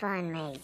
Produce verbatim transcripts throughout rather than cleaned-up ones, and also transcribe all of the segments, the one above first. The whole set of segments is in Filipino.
Fun Maze.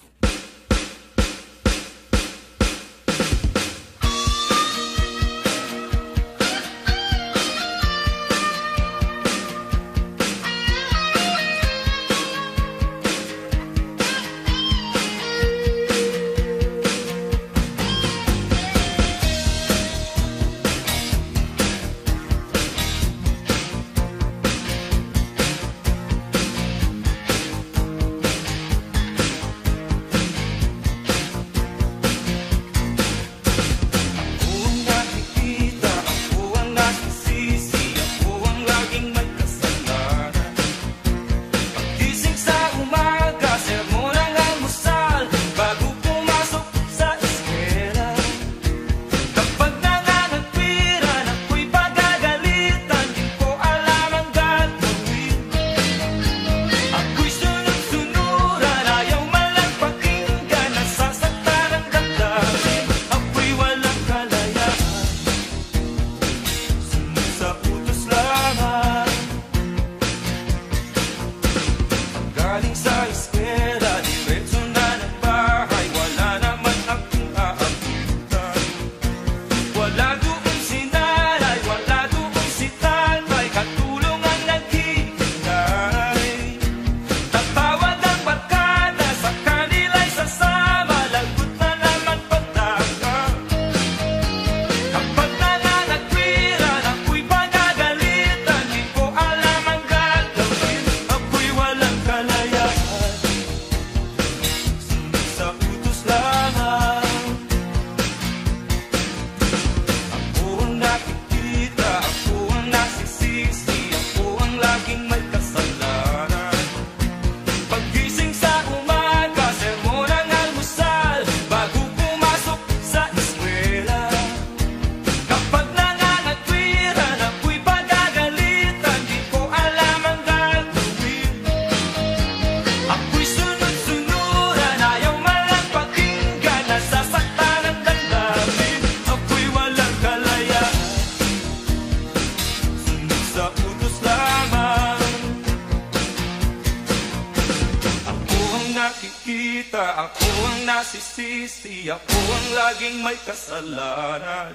nakikita, ako ang nasisisi, ako ang laging may kasalanan.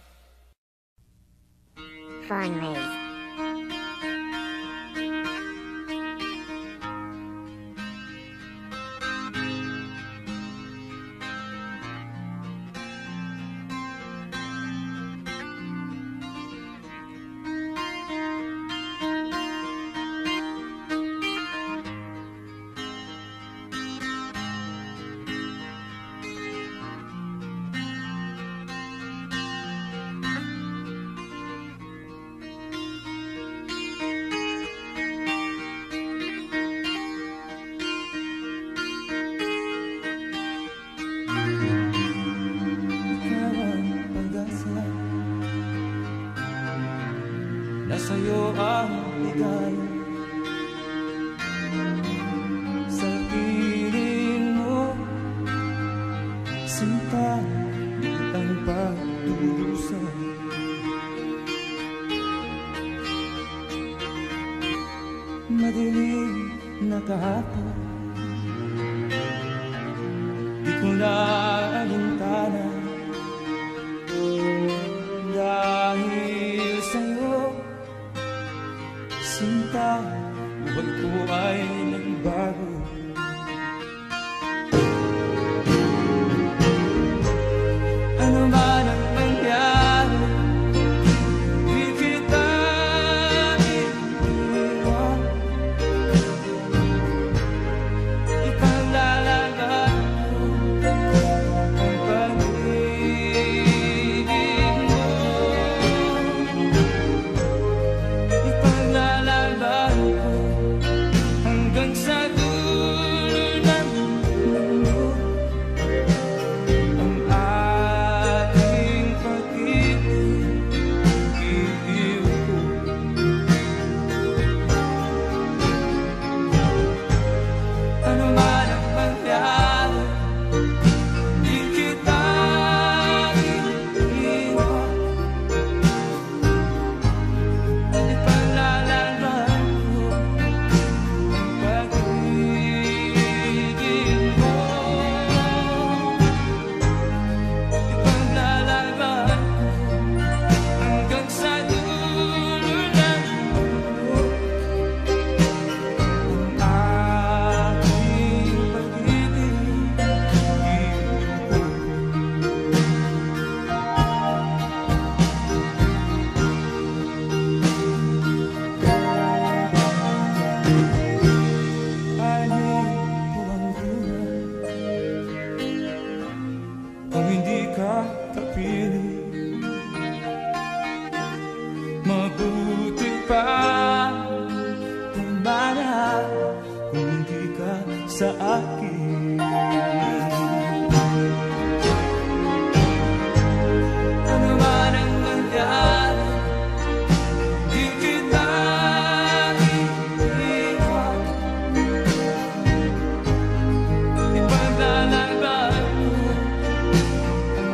Fun Maze. Ano man ang nangyari, di kita iiwan. Ipaglalaban ko ang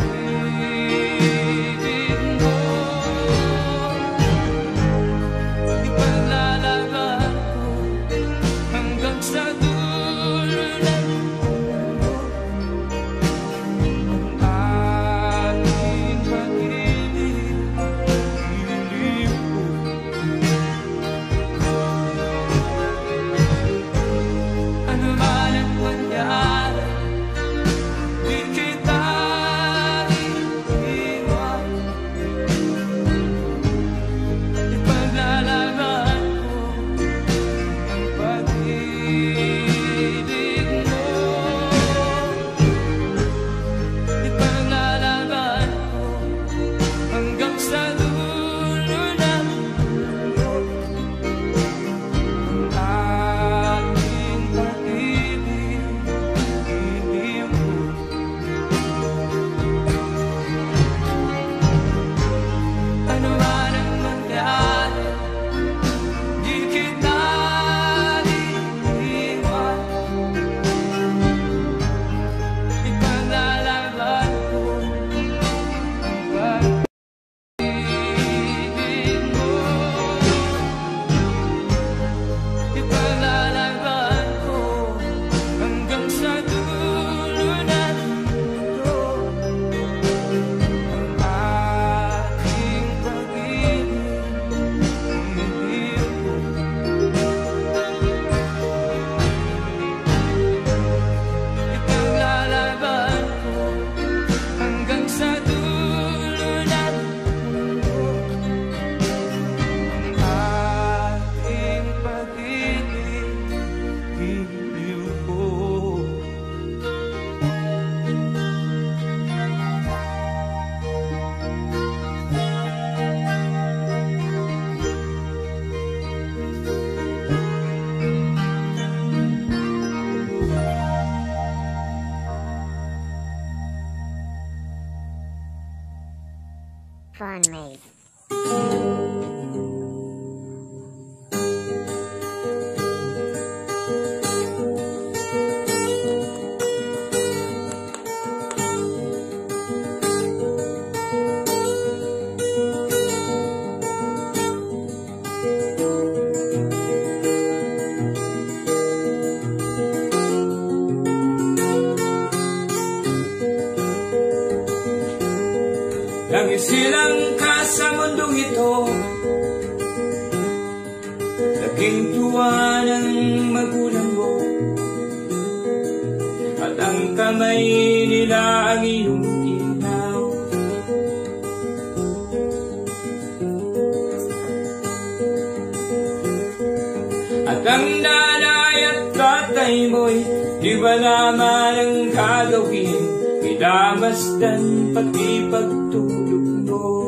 pag-ibig mo. Ipaglalaban ko hanggang sa dulo ng mundo ang ating pag-ibig. Iliw ko. Ano man ang mangyari, di kita iiwan. Ipaglalaban ko ang pag-ibig mo. Ipaglalaban ko hanggang sa dulo ng mundo ang ating pag-ibig. Iliw ko. Ano man ang mangyari, di kita iiwan. Ipaglalaban ko ang pag-ibig mo. Ipaglalaban ko hanggang sa dulo ng mundo ang ating pag-ibig. Iliw ko. Ipaglalaban ko hanggang sa dulo ng mundo ang ating pag-ibig. Iliw ko. Fun made. Langis silang ka sa mundong ito, naging tuwa ng magulang mo, at ang kamay nila ang iyong ilaw. At ang nanay at tatay mo'y di ba naman ang gagawin, minamasdan pati pagtulog mo.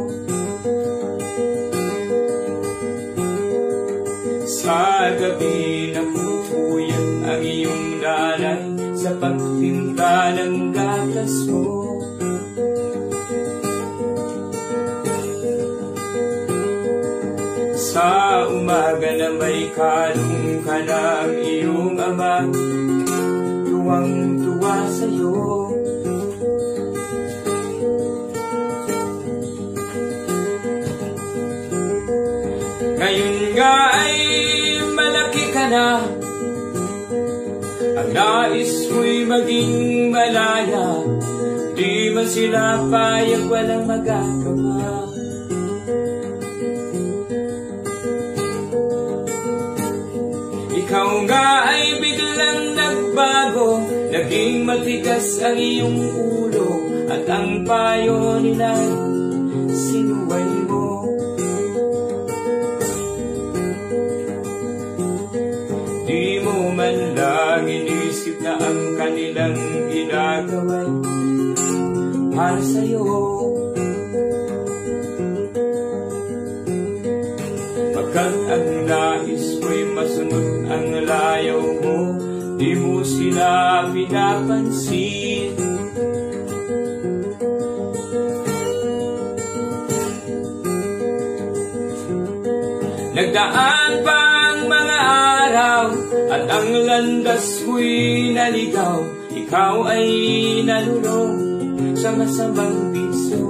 Sa gabi napupuyat ang iyong nanay sa pagtinda ng gatas mo. Sa umaga na may kalong ka na ang iyong ama, tuwang-tuwa sa'yo. Ngayon nga ay malaki ka na, ang nais mo'y maging malaya, di man sila payag, walang magagawa. Ikaw nga ay biglang nagbago, naging matigas ang iyong ulo, at ang payo nila sinuway mo. Di mo man lang inisip na ang kanilang ginagawa'y para sa'yo. Pagkat ang nais mo'y masunod ang layaw mo, di mo sila pinapansin. Nagdaan pa ang mga araw at ang landas mo'y naligaw. Ikaw ay nalulong sa masamang bisyo.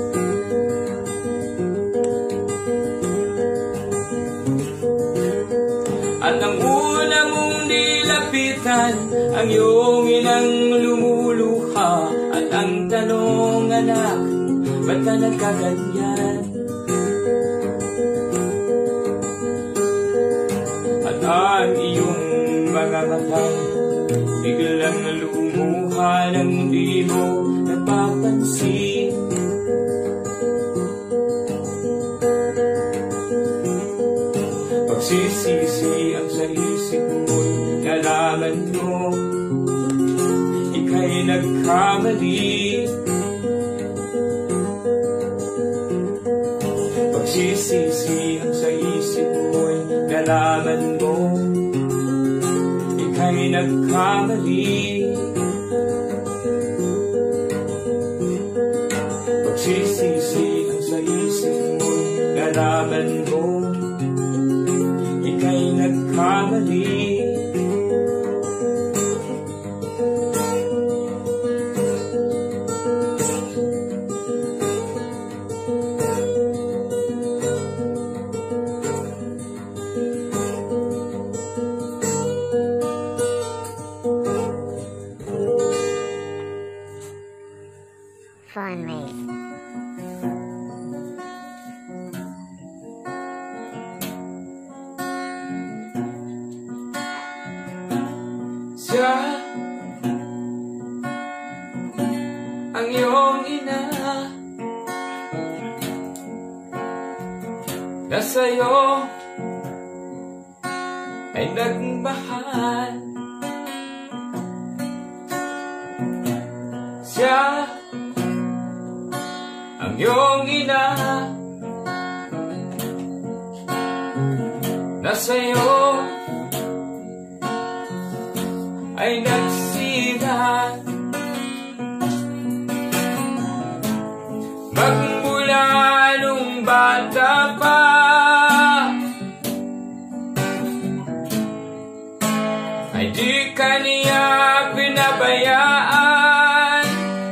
At ang una mong nilapitan, ang iyong inang lumuluha. At ang tanong, anak, ba't ka nagkaganyan? At ang iyong mga mata biglang lumuha nang di mo napapansin. Pagsisisi ang sa isip mo'y nalaman mo ika'y nagkamali. Pagsisisi ang sa isip mo'y nalaman mo ika'y nagkamali. Pagsisisi ang sa isip mo'y nalaman mo ika'y nagkamali. Fun made. Siya ang iyong ina na sa'yo ay nagmahal. Siya ang iyong ina na sa'yo ay nagsilat. Magmula nung bata pa ay di ka niya pinabayaan.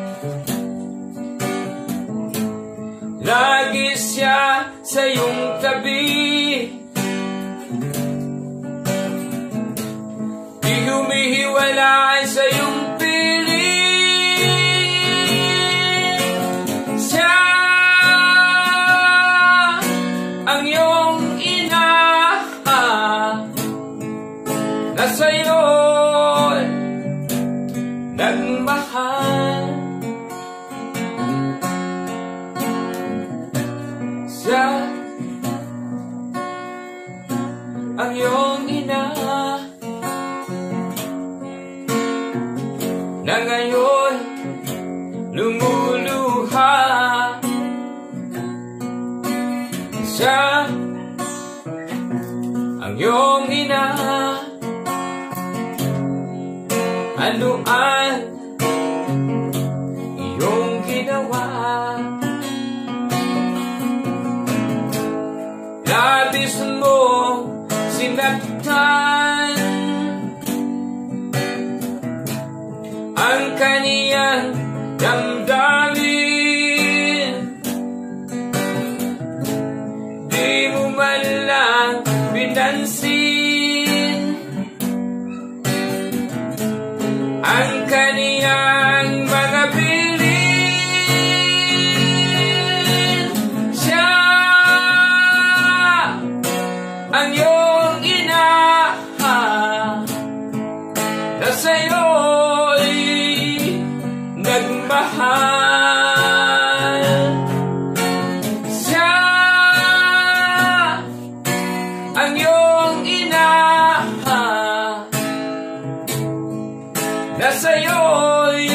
Lagi siya sa iyong tabi, di humihiwalay sa iyong piling. Siya ang iyong ina na sa'yo'y nagmahal. Siya ang iyong ina na ngayon lumuluha. Siya ang iyong ina, ano ang iyong ginawa? Labis mo sinaktan ang kaniyang damdamin. Di mo man lang pinansin ang kaniyang mga bilin. Siya ang iyong ina na sa'yo'y nagmahal. Siya ang iyong ina na sa'yo'y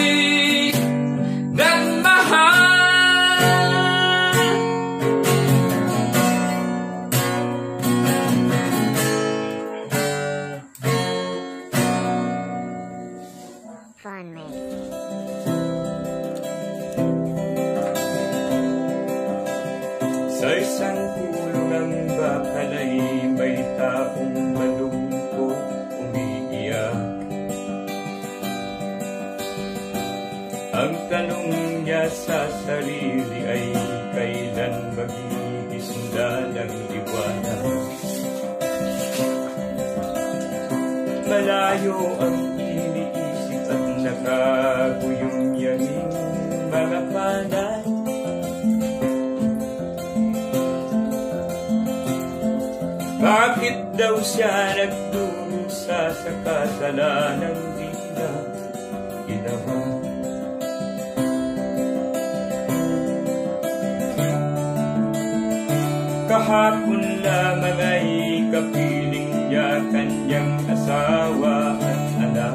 nagmahal. Fun mate. Sa isang kulungang bakal ay may taong malungkot umiiyak. Ang tanong niya sa sarili ay kailan magigisda ng liwanag. Malayo ang iniisip at nakaguyong yaming mga panay. Bakit daw siya nagdurusa sa kasalanang di na ginawa? Kahapon lamang ay kapiling niya kanyang asawa at anak.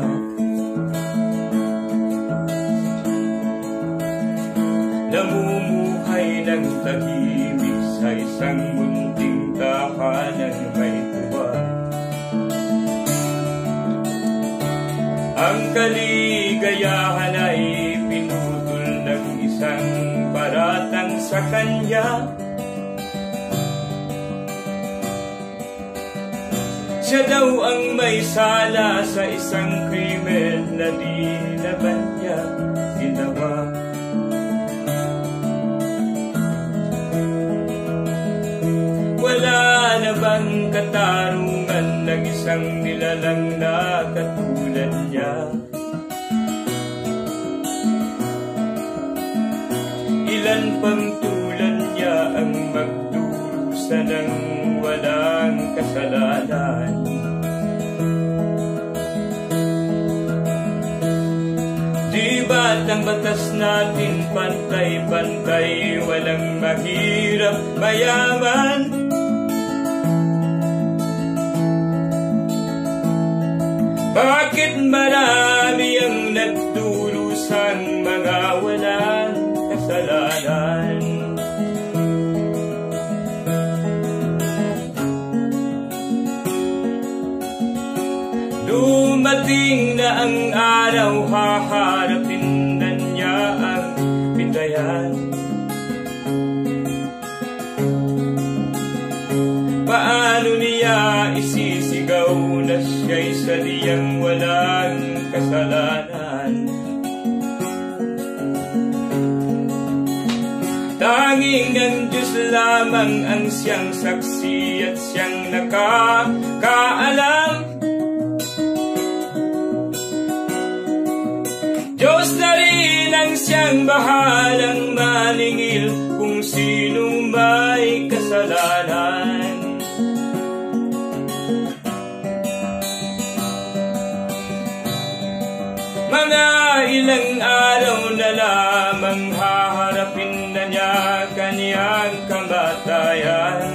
Namumuhay ng tahimik sa isang munting tahanan may tuwa. Ang kaligayahan ay pinutol ng isang paratang sa kanya. Siya daw ang may sala sa isang krimen na di naman niya ginawa. Wala na bang katarungan ng isang nilalang na katulad niya? Ilan pang tulad niya ang magdurusa ng walang kasalanan? Di ba't ang batas natin pantay-pantay, walang mahirap, mayaman? Bakit marami ang nagdurusang mga walang kasalanan? Dumating na ang araw, haharapin na niya ang bitayan. Paano niya isisigaw na siya'y saliyang walang kasalanan? Tanging ang Diyos lamang ang siyang saksi at siyang nakakaalam. Diyos na rin ang siyang bahalang maningil kung sinong may kasalanan. Mga ilang araw na lamang haharapin na niya kaniyang kamatayan.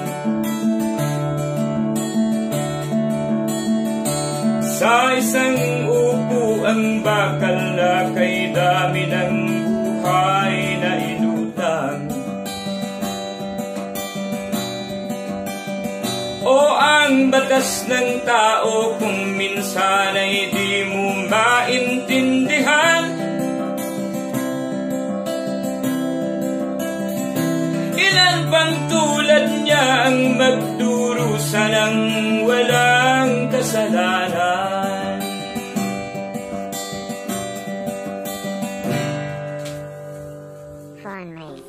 Sa isang upo ang bakal na kay dami ng buhay na inutang. O ang batas ng tao kung minsan ay di mo maintindihan. Ilan pang tulad niya ang magdurusa ng walang kasalanan? Fun mate.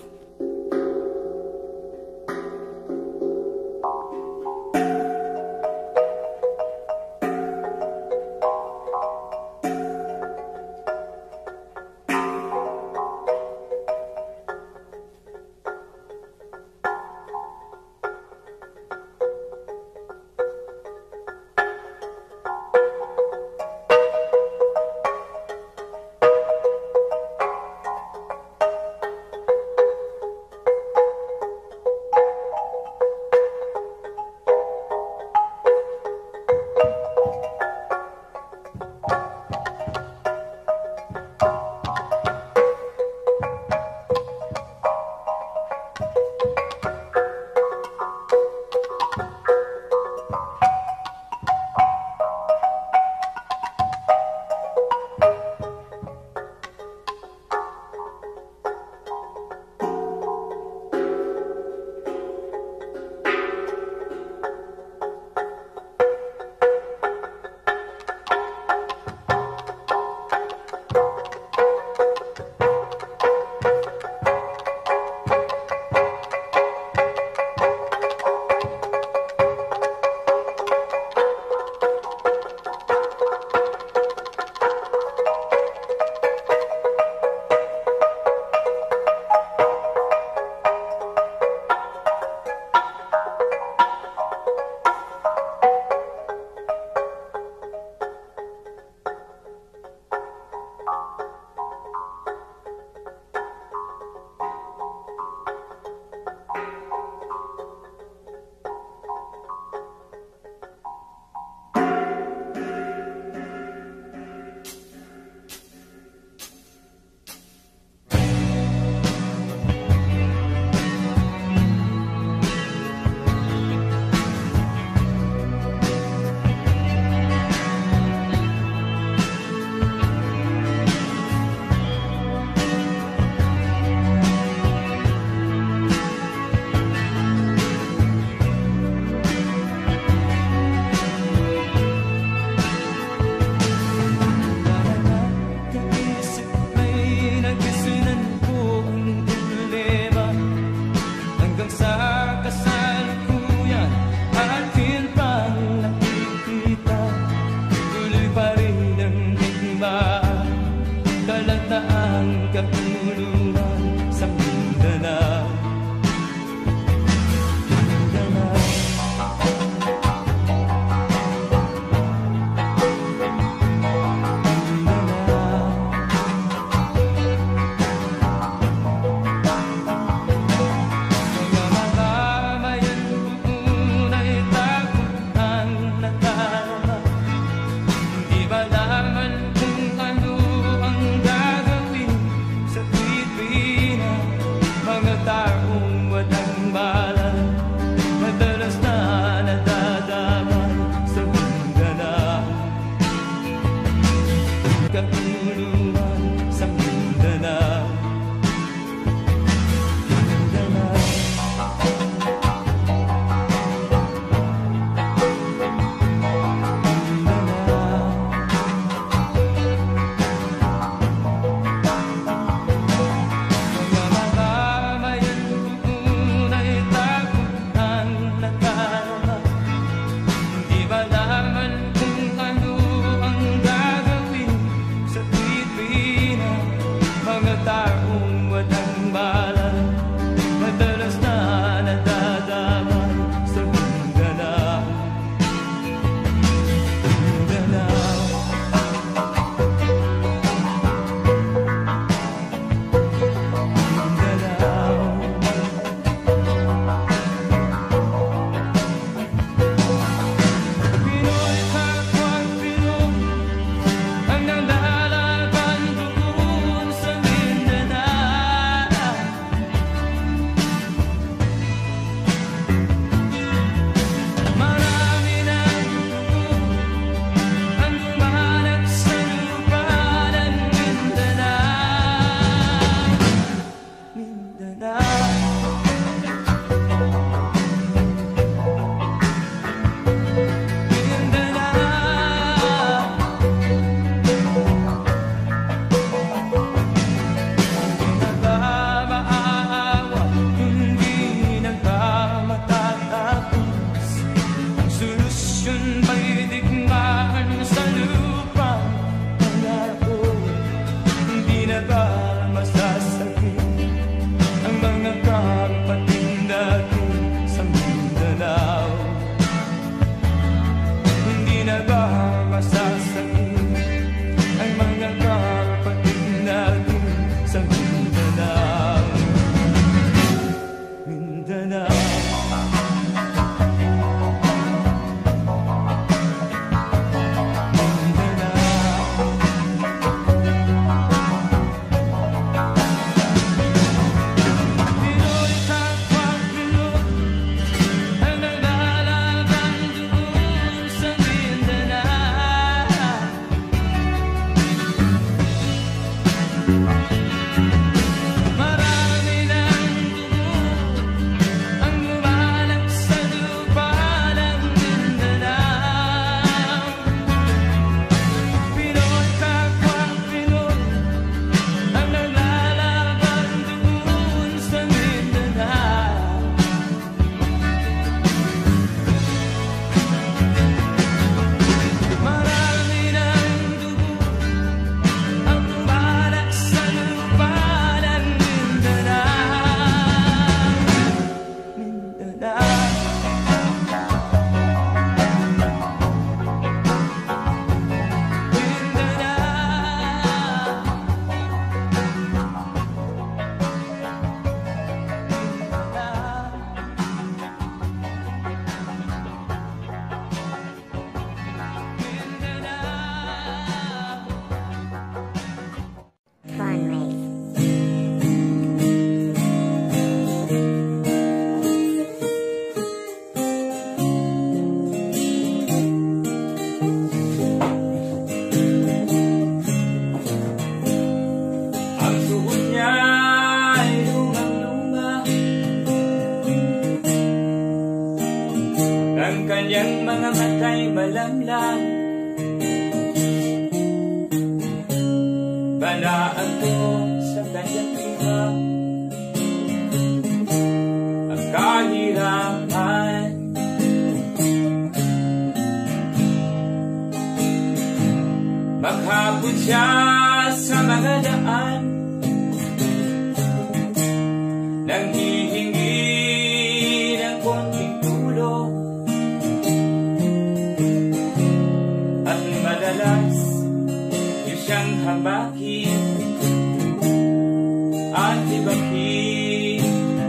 kalataang katulungan sa Mindanao. kanyang mga matay malamlam. Balaan ko sa kanyang luha ang kahirapan. Maghapon siya sa mga at libakin.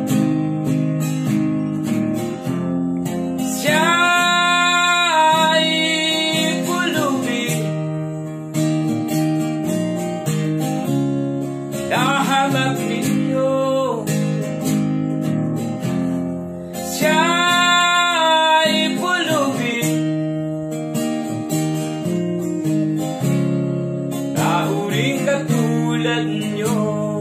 Siya'y pulubin, nahamag ninyo. Siya'y pulubin, nauring katulad nyo.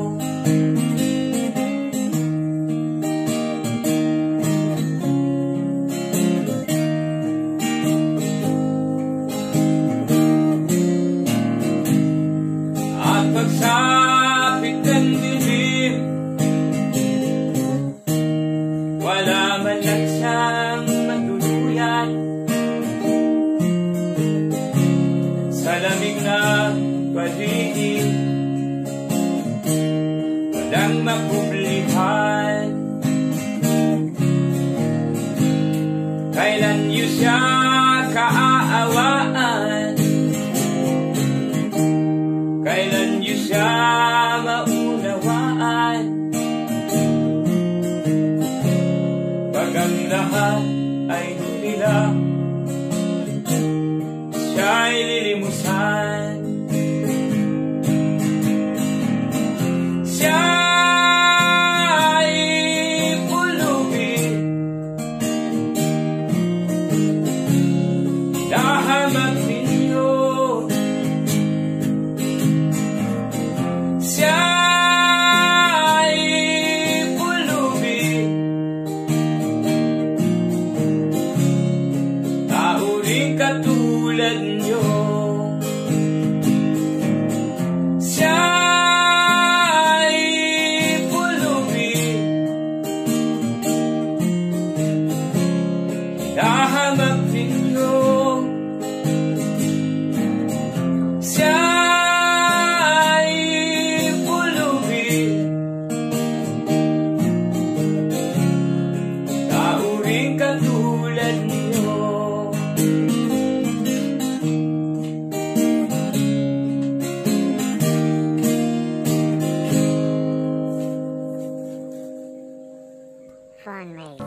At pagsapit ng dilim, wala man lang siyang matuluyan. Sa lamig ng paligid, walang makublihan. Kailan niyo siya kaaawaan? Kailan niyo siya maunawaan? Pag ang lahat ay nila, siya'y lilimusan. Siya'y pulubin, nahamag ninyo. Siya'y pulubin, nauring katulad nyo. Siya'y pulubin, nahamag ninyo. Siya'y pulubin, nauring katulad nyo. Fun made.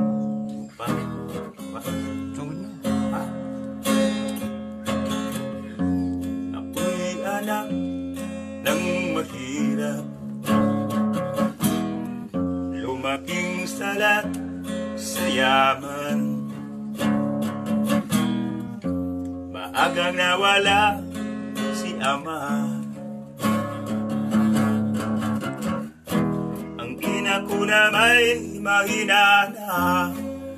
Ako'y anak ng mahirap, lumaking salat sa yaman. Maagang nawala si ama, ang ina ko na may mahina na.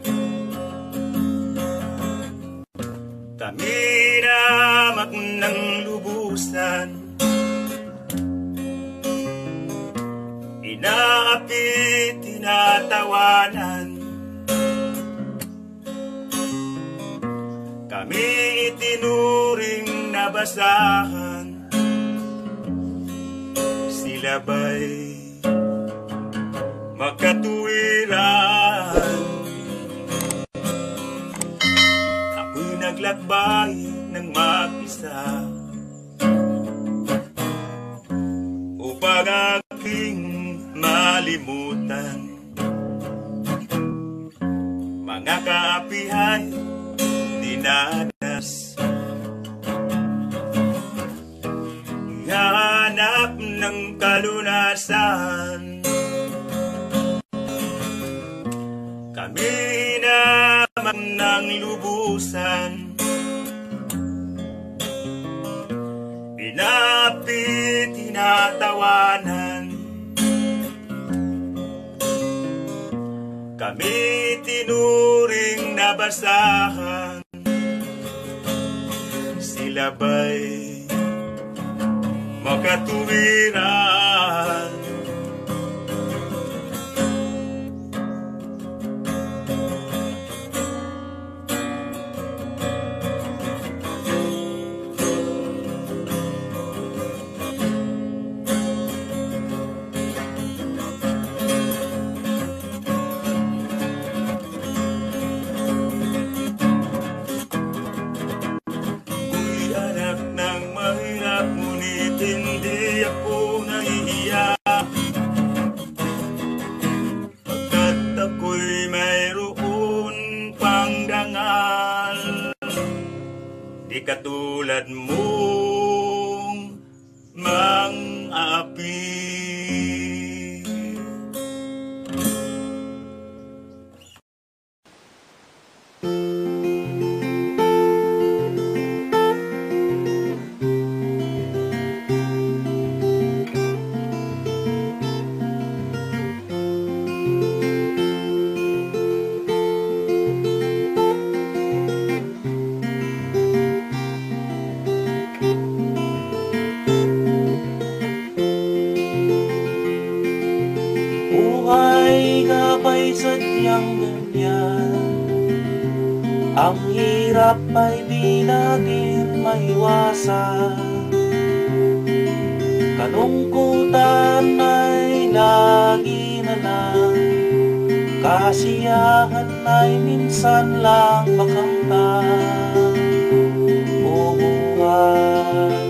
Kami namak ng lubusan, inaapit, tinatawanan. Kami itinuring nabasahan, sila ba'y magkatuwiran? Ako'y naglakbay ng mag-isa upang aking malimutan mga kaapihan dinanas. Hanap ng kalunasan, kami naman ng lubusan, pinapit, tinatawanan. Kami tinuring nabasahan, sila ba'y makatuwiran? Ako'y anak ng mahirap ngunit hindi ako nahihiyak, pagkat ako'y mayroon pang dangal. Di katulad mong mang-api. Sadyang ganyan, ang hirap ay di natin maiwasan. Kalungkutan ay lagi na lang, kasiyahan ay minsan lang makamtan. O buhay,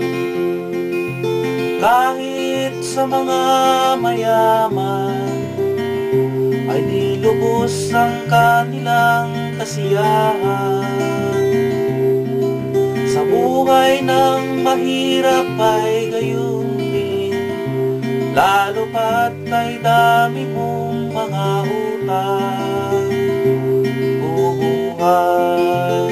kahit sa mga mayaman, ay nilubos ang kanilang kasiyahan. Sa buhay ng mahirap ay gayon din, lalo pat ay dami mong mga utang. O buhay,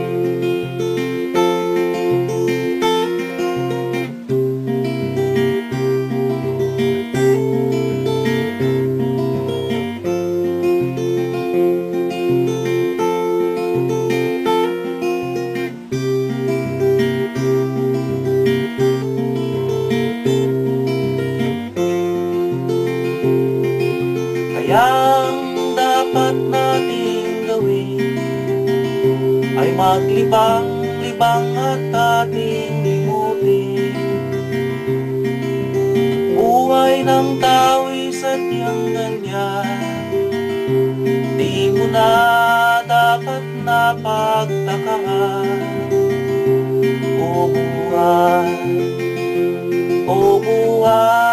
ang dapat nating gawin ay maglibang-libang at ating limutin. Buhay ng tao'y sadyang ganyan, di mo na dapat napagtakaan. O buhay, o buhay,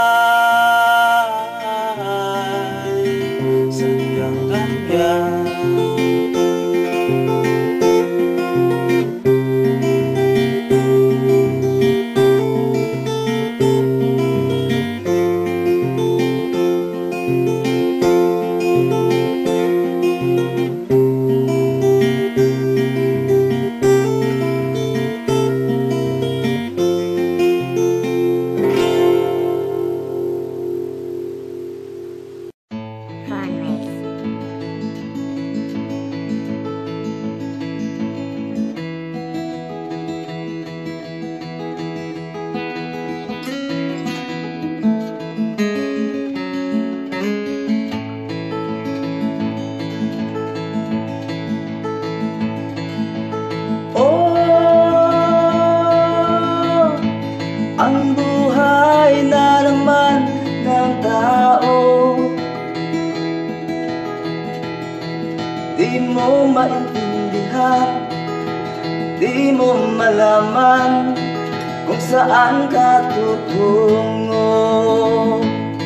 ang buhay na naman ng tao, di mo maintindihan, di mo malaman kung saan ka tutungo.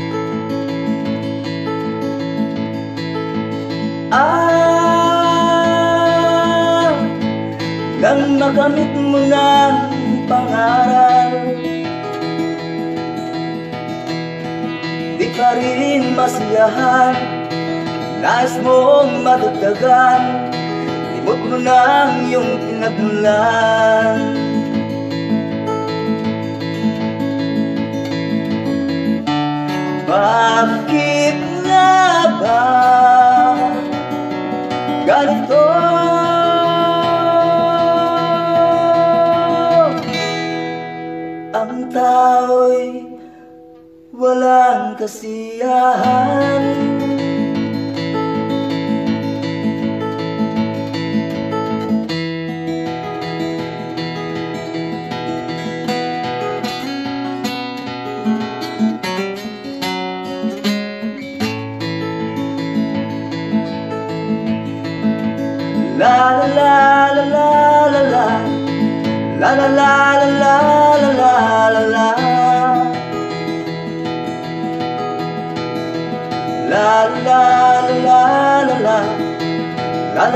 Ah, nang makamit mo ng pangaral, di pa rin masiyahan, nais mong madagdagan, limot mo ng iyong pinagmulan. Bakit nga ba ganito? Ang tao'y walang kasiyahan. La la la la la la la la la la la la la la la.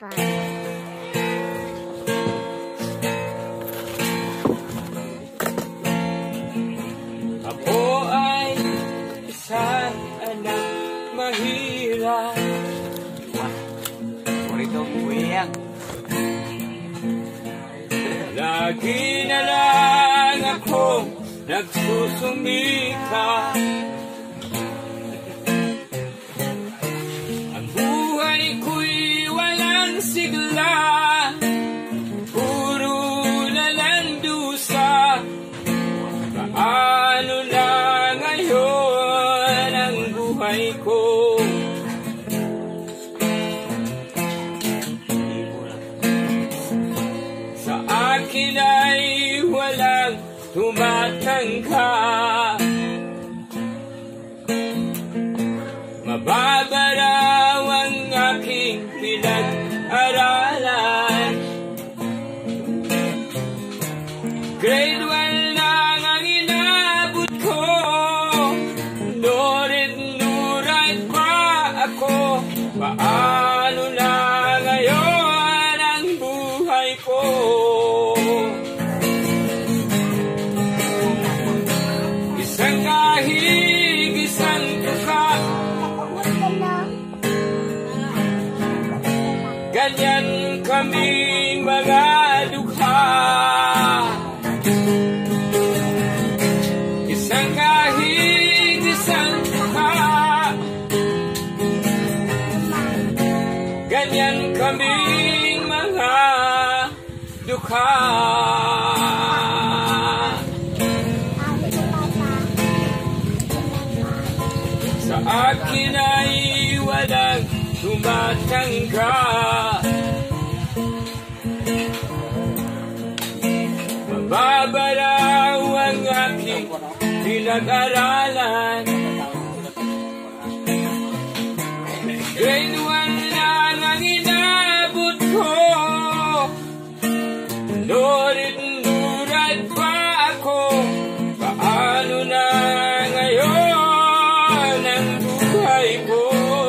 Fun. Ako ay isang anak mahirap. Purito kuya. Lagi na lang ako nagsusumika. Ang buhay ko'y walang sigla, puro na lang dusa. Paano na ngayon ang buhay ko? Sa akin ay walang tumatangka. Mababaraw ang aking pinag-aralan. Grade one lang ang inabot ko, norit nurat pa ako. Paano na ngayon ang buhay ko? Isang kahig, isang tuka, ganyan kaming mga dukha. Isang kahig, isang tuka, ganyan kaming mga dukha. Sa akin ay walang tumatangka. Mababaraw ang aking pinag-aralan. Grade one lang ang inabot ko, norit nurat pa ako. Paano na ngayon ang buhay ko?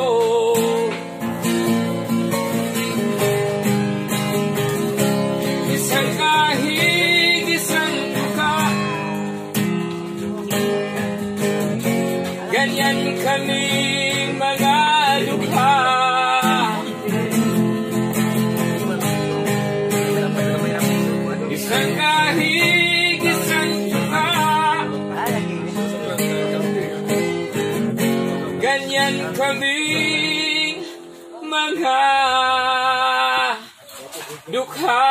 Isang kahig, isang tuka, ganyan kaming mga dukha. Isang kahig, isang tuka, ganyan kaming mga dukha.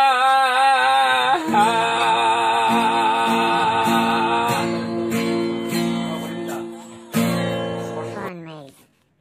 Fun made.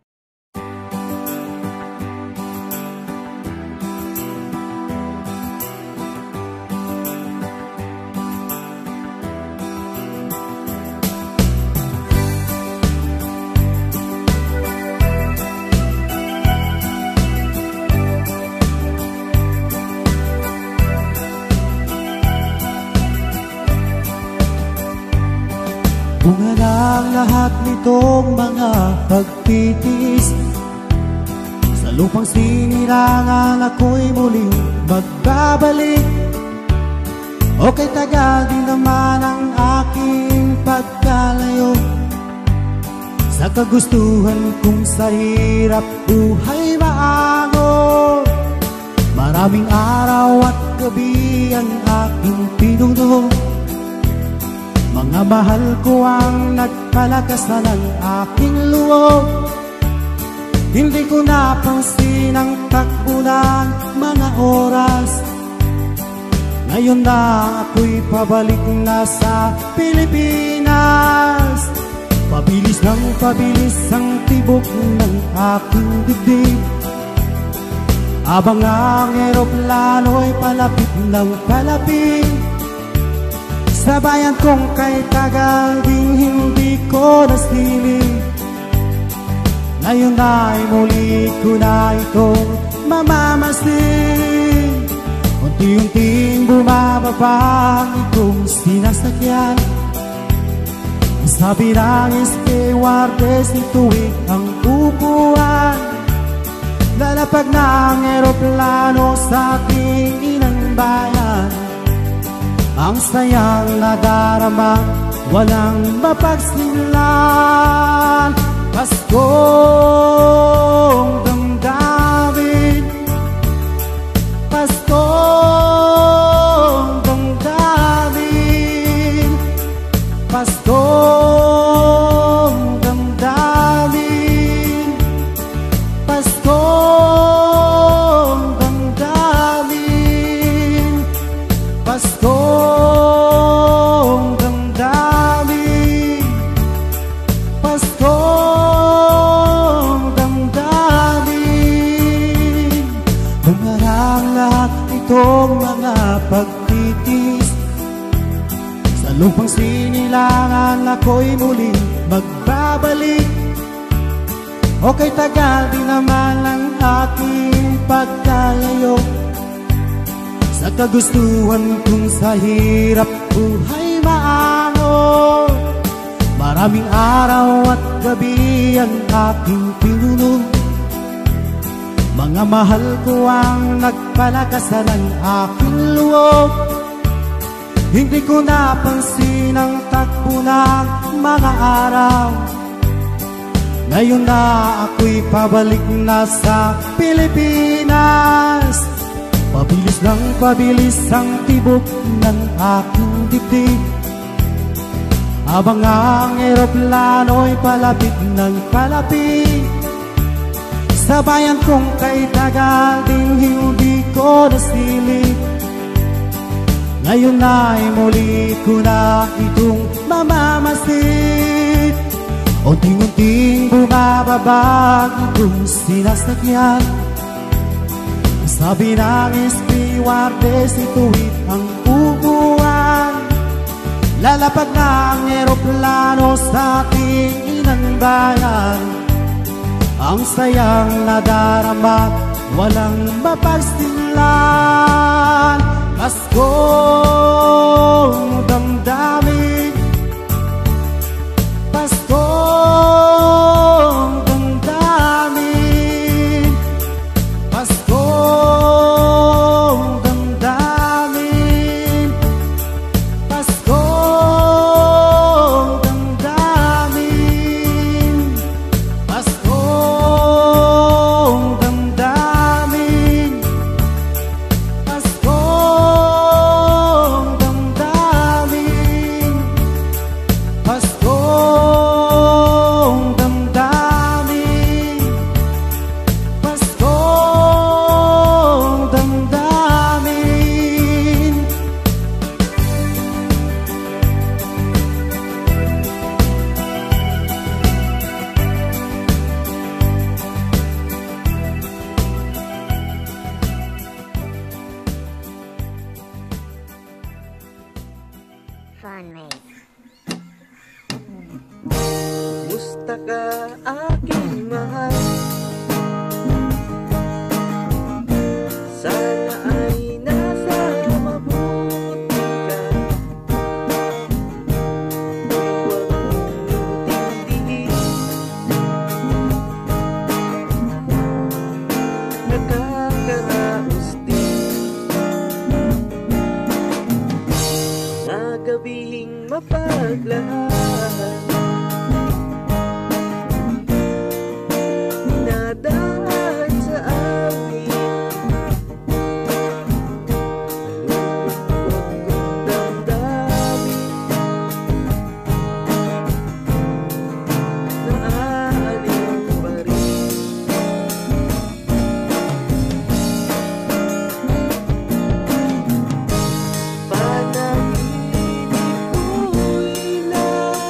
Bunga ng lahat nitong mga pagtitiis, sa lupang sinirangan ako'y muling magbabalik. Okay, tagal din naman ang aking pagkalayo sa kagustuhan kong sa hirap buhay maango. Maraming araw at gabi ang aking pinuno, mga mahal ko ang nagpalakasan ng aking loob. Hindi ko napansin ang takbo ng mga oras. Ngayon na ako'y pabalik na sa Pilipinas. Pabilis ng pabilis ang tibok ng aking dibdib, habang ang eroplano'y palapit ng palapit. Sa bayan kong kay tagal ding hindi ko nasilip, ngayon ay muli ko na itong mamamasin. Unti-unting bumababa ang itong sinasakyan. Sabi ng stewardess, ituwid ang upuan. Lalapag ng eroplano eroplano sa ating inang bayan. Ang sayang nadarama, walang mapagsilan. Paskong damdamin, Paskong damdamin, Paskong damdamin, Paskong damdamin, Paskong damdamin, Paskong damdamin. Humarang lahat itong mga pagtitis, sa lupang sinilangan ako'y muling magbabalik. Okay, tagal din naman ang aking pagkalayo sa kagustuhan kong sa hirap buhay maango. Maraming araw at gabi ang aking pinuno, mga mahal ko ang nagpalakasan ng aking loob. Hindi ko napansin ang takbo ng mga araw. Ngayon na ako'y pabalik na sa Pilipinas. Pabilis ng pabilis ang tibok ng aking dibdib, habang ang eroplano'y palapit ng palapit. Sa bayan kong kay tagal ding hindi ko nasilip. Ngayon na'y muli ko na itong mamamasid. Unting-unting bumababa itong sinasakyan. Sabi ng stewardess, ituwid ang upuan. Lalapag na ang eroplano sa ating inang bayan. Ang sayang nadarama, walang mapagsilan. Paskong damdamin, Paskong damdamin, Paskong damdamin, Paskong damdamin, Paskong damdamin, Paskong damdamin, Paskong damdamin, Paskong damdamin. Fun mate. Musta ka aking mahal? Sana ay nasa mabuti ka. Huwag mong intindihin, nakakaraos din na gabing mapaglahat. Dinadaan sa amin lubog kong damdamin, naaaliw pa rin. Panaginip ko'y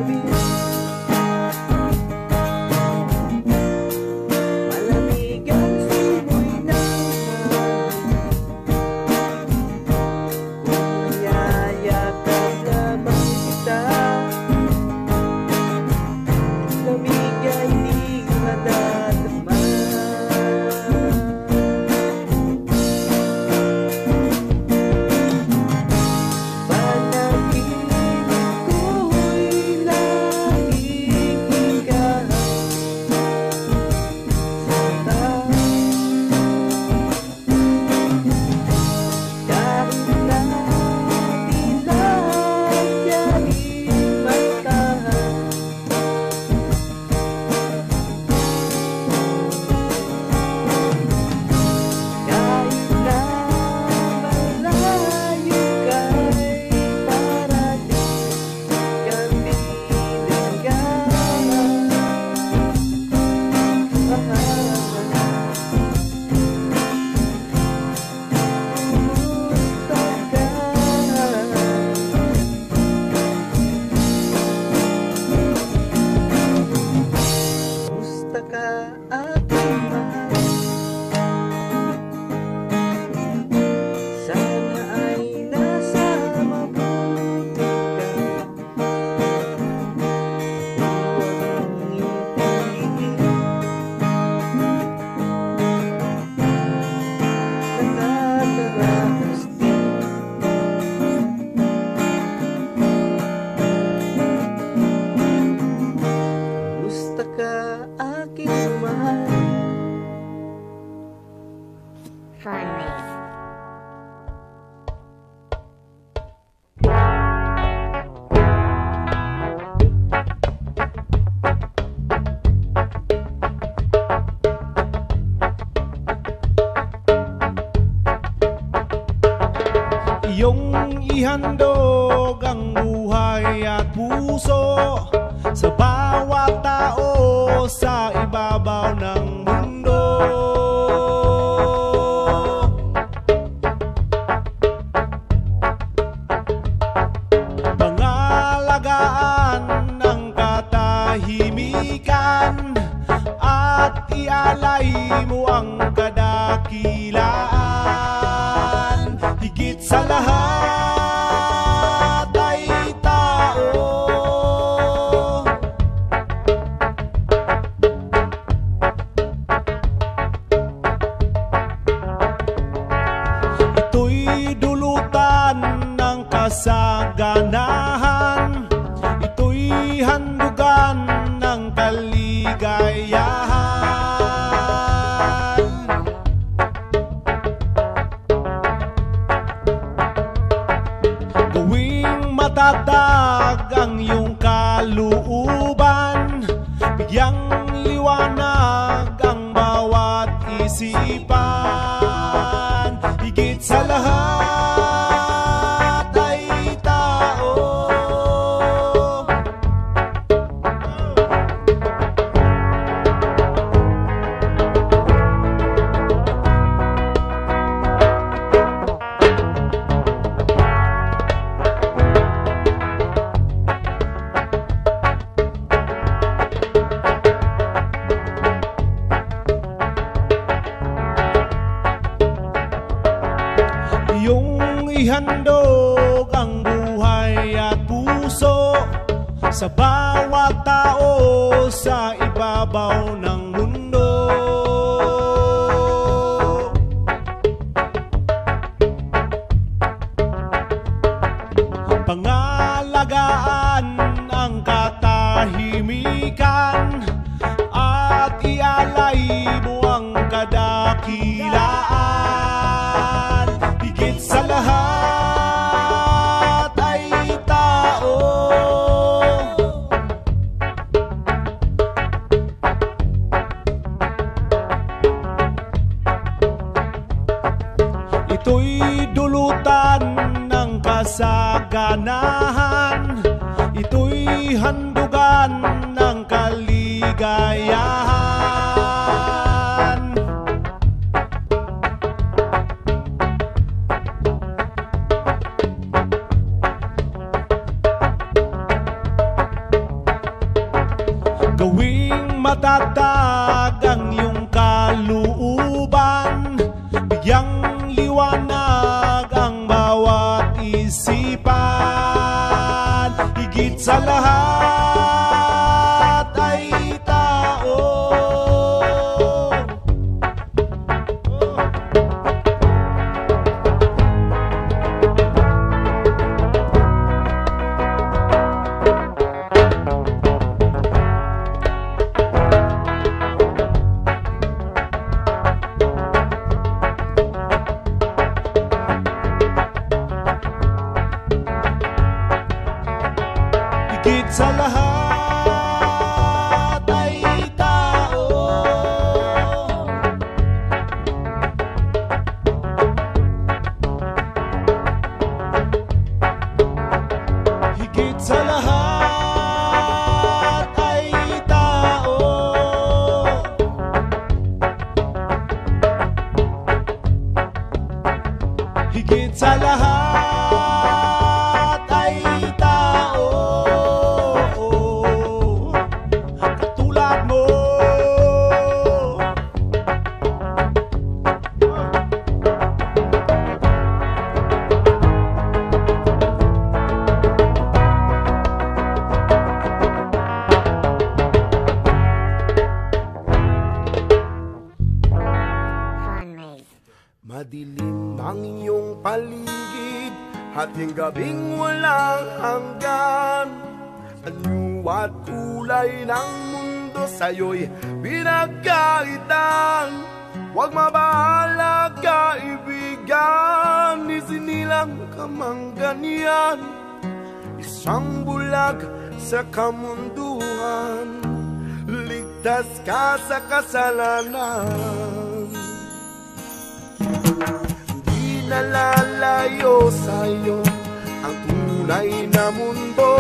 Iyong ihandog ang buhay at puso sa bawat tao sa ibabaw ng mundo. Pangalagaan ng katahimikan at ialay mo ang kadakilaan. Higit sa lahat ay tao. Ito'y dulutan ng kasaganahan. Ito'y handugan ng kaligayahan. Matatag ang iyong kalooban, bigyang liwanag ang bawat isipan. Higit sa lahat ay tao. Ihandog ang buhay at puso sa bawat tao sa ibabaw ng mundo. Pangalagaan ang katahimikan at ialay mo ang kadakilaan. Higit sa lahat ay tao. Ito'y dulutan ng kasaganahan. Ito'y handugan ng kaligayahan. Gawing matatag ang iyong kalooban, bigyang liwanag ang bawat isipan. Higit sa lahat ay tao. Higit sa lahat ay tao. Higit sa lahat ay tao. Higit sa lahat ay tao. Katulad mo. Fun Maze. Madilim ang iyong paligid, hating gabing walang hanggan. Anyo at kulay ng mundo sa'yo'y pinagkaitan. Huwag mabahala kaibigan, isinilang ka mang ganyan. Isang bulag sa kamunduhan, ligtas ka sa kasalanan. Di nalalayo sa'yo ang tunay na mundo.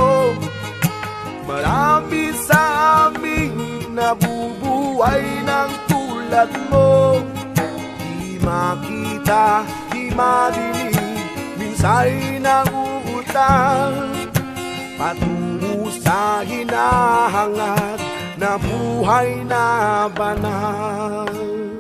Marami sa aming nabubuhay ng tulad mo. Di makita, di madinig, minsa'y nauutang. Patungo sa hinahangad na buhay na banal.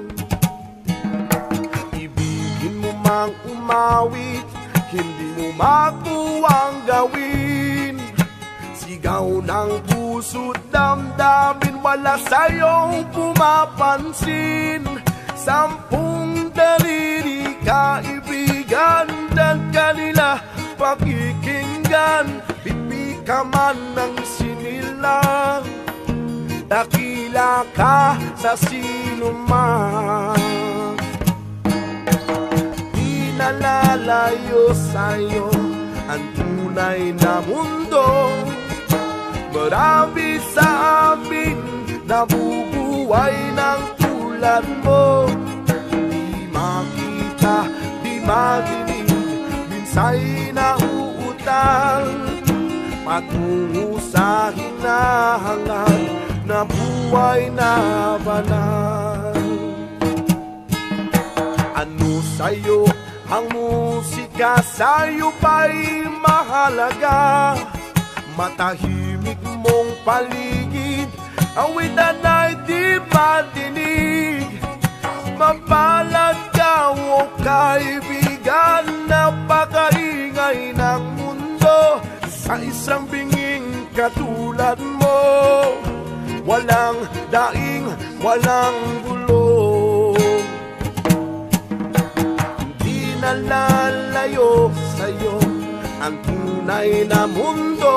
Ibigin mo mang umawit, hindi mo makuwang gawin. Sigaw ng puso't damdamin, wala sa'yong pumapansin. Sampung daliri kaibigan, ng kanila pakikinggan. Pipi ka man ng sinilang, dakila ka sa sinuman. Di nalalayo sa'yo ang tunay na mundo. Marami sa amin nabubuhay ng tulad mo. Di makita, di madinig, minsa'y nauutang. Patungo sa hinahangad na buhay na banal. Ano sa'yo ang musika, sa'yo ba'y mahalaga? Matahimik mong paligid, awitan ay di madinig. Mapalad ka o kaibigan, napakaingay ng mundo. Sa isang binging katulad mo, walang daing, walang gulo. Di nalalayo sa'yo ang tunay na mundo.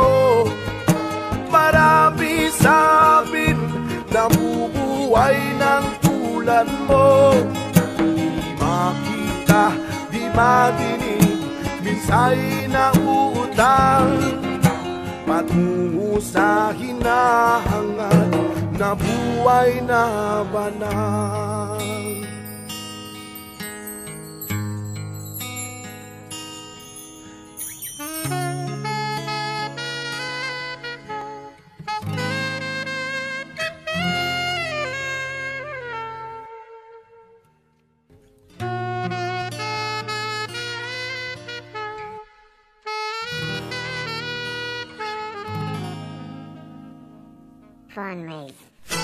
Marami sa amin nabubuhay ng tulad mo. Di makita, di madinig, minsa'y nauutang. Patungo sa hinahangad na buhay na banal. Fundraise.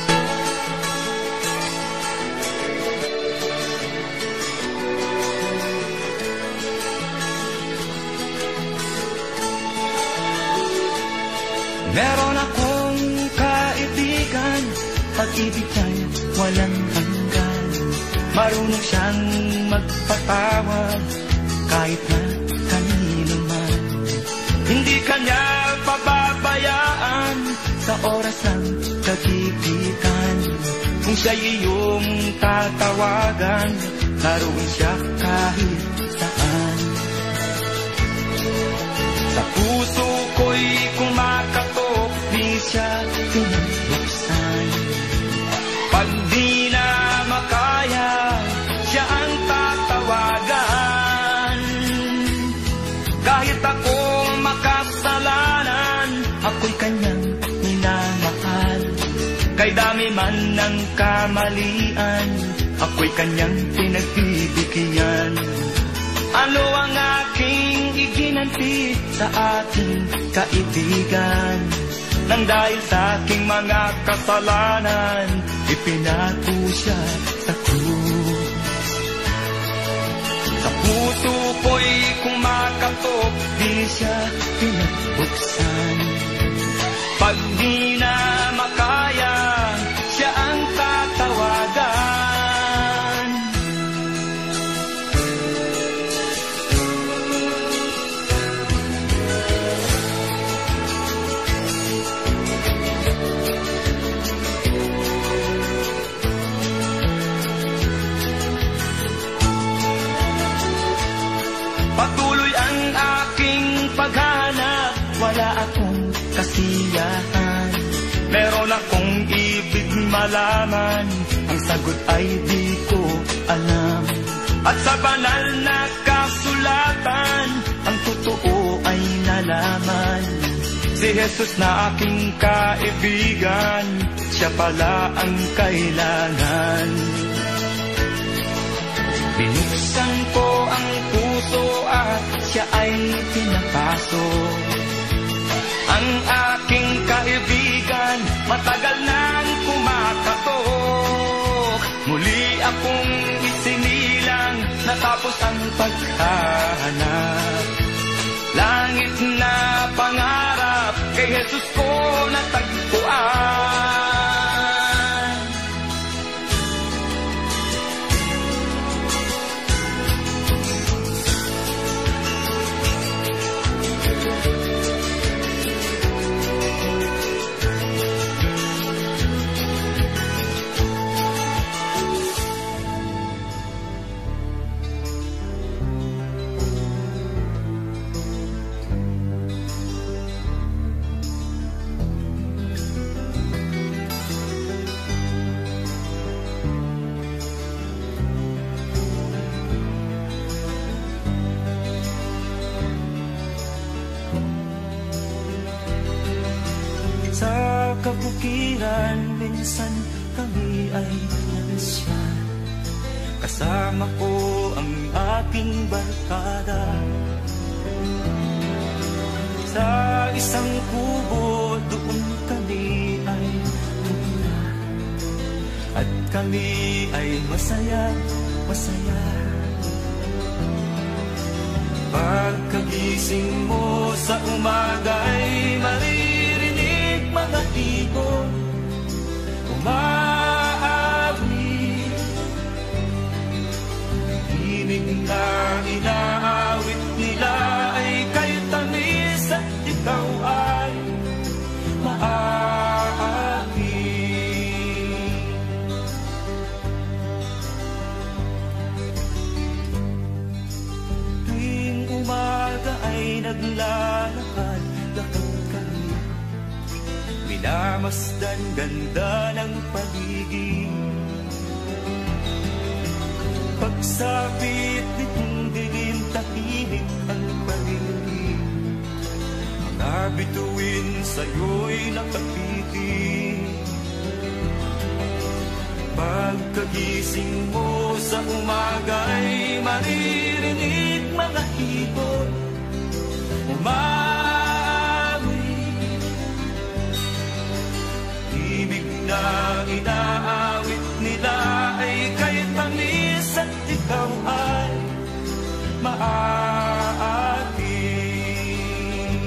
Meron akong kaibigan, pag-ibig niya walang hanggan. Marunong siyang magpatawad kahit na kanino man. Hindi kanya pababayaan sa oras ng kagipitan. Kung siya'y iyong tatawagan, naroon siya kahit saan. Sa puso ko'y kumakatok, di siya pinabuksan. Pag di na makaya, siya ang tatawagan. Kahit ako makasalanan, ako'y kanyang minamahal. Kay dami man ng kamalian, ako'y kanyang pinagbibigyan. Ano ang aking iginanti sa ating kaibigan? Nang dahil sa aking mga kasalanan, ipinato siya sa krus. Sa puso ko'y kumakatok, di siya pinagbuksan. Pag di na makaya, siya ang tatawagan. Patuloy ang aking paghanap, wala akong kasiyahan. Meron akong ibig malaman, ang sagot ay di ko alam. At sa banal na kasulatan, ang totoo ay nalaman. Si Jesus na aking kaibigan, siya pala ang kailangan. Binuksan ko ang puso at siya ay pinapasok. Ang aking kaibigan, matagal nang kumakatok. Muli akong isinilang, natapos ang paghahanap. Langit na pangarap, kay Jesus ko natagpuan. Sa kabukiran, minsan kami ay nalasyan. Kasama ko ang aking barkada. Sa isang kubo, doon kami ay tumira. At kami ay masaya, masaya. Pagkagising mo sa umaga'y maririnig mga ibon umaawit. Hinig na inaawit nila ay kay tamis at ikaw ay maaamin. Tuwing umaga ay naglalakad, lakad kami, minamasdan ganda ng paligid. Pagsapit nitong dilim, tahimik ang paligid. Mga bituin sa'yo'y nakapitin. Pagkagising mo sa umaga'y maririnig mga ibon umawit. na inaawit nila ay kay tamis at ikaw ay maating.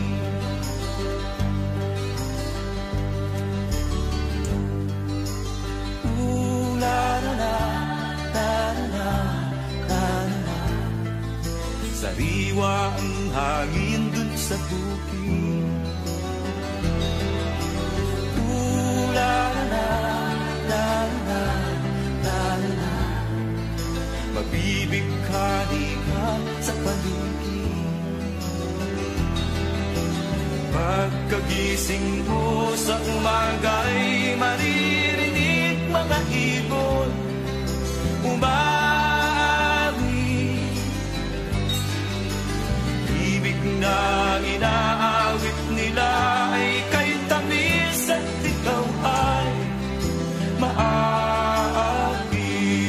Ooh, la la la, la la la la. Sariwa ang hangin dun sa bukid. Ooh, la la la, la la la la. Mabibighani ka sa paligid. Pagkagising mo sa umaga'y maririnig mga ibon umawi. Ibig na inaawit nila ay kay tamis at ikaw ay maawi.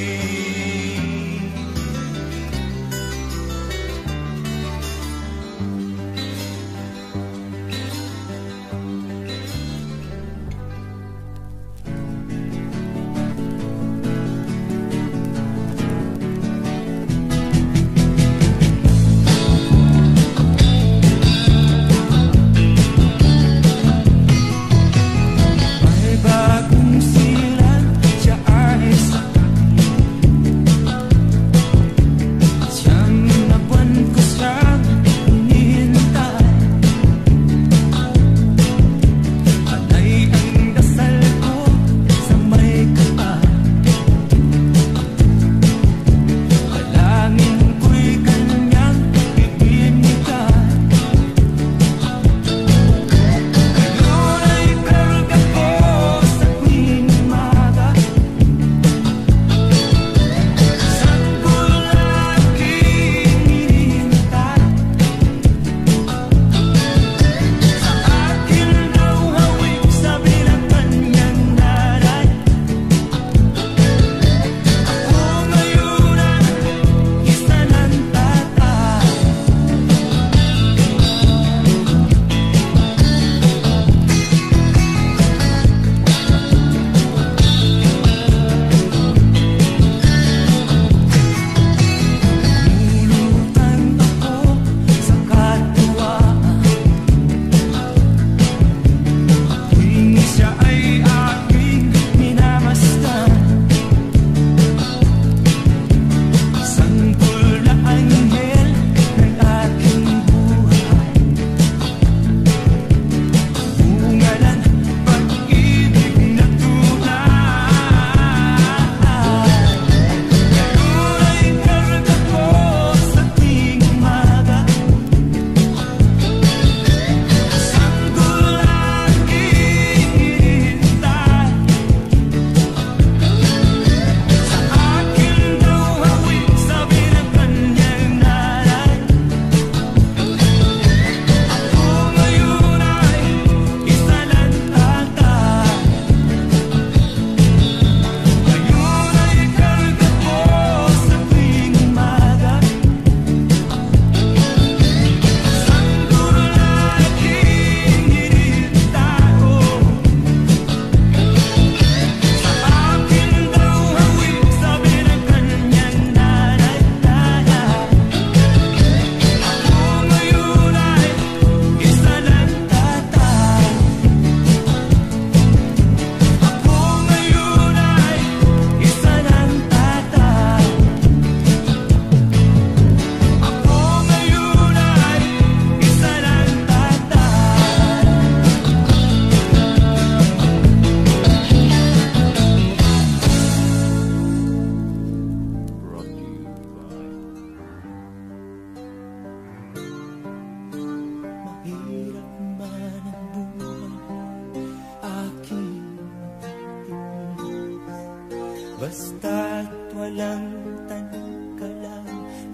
Basta't walang tanong ka lang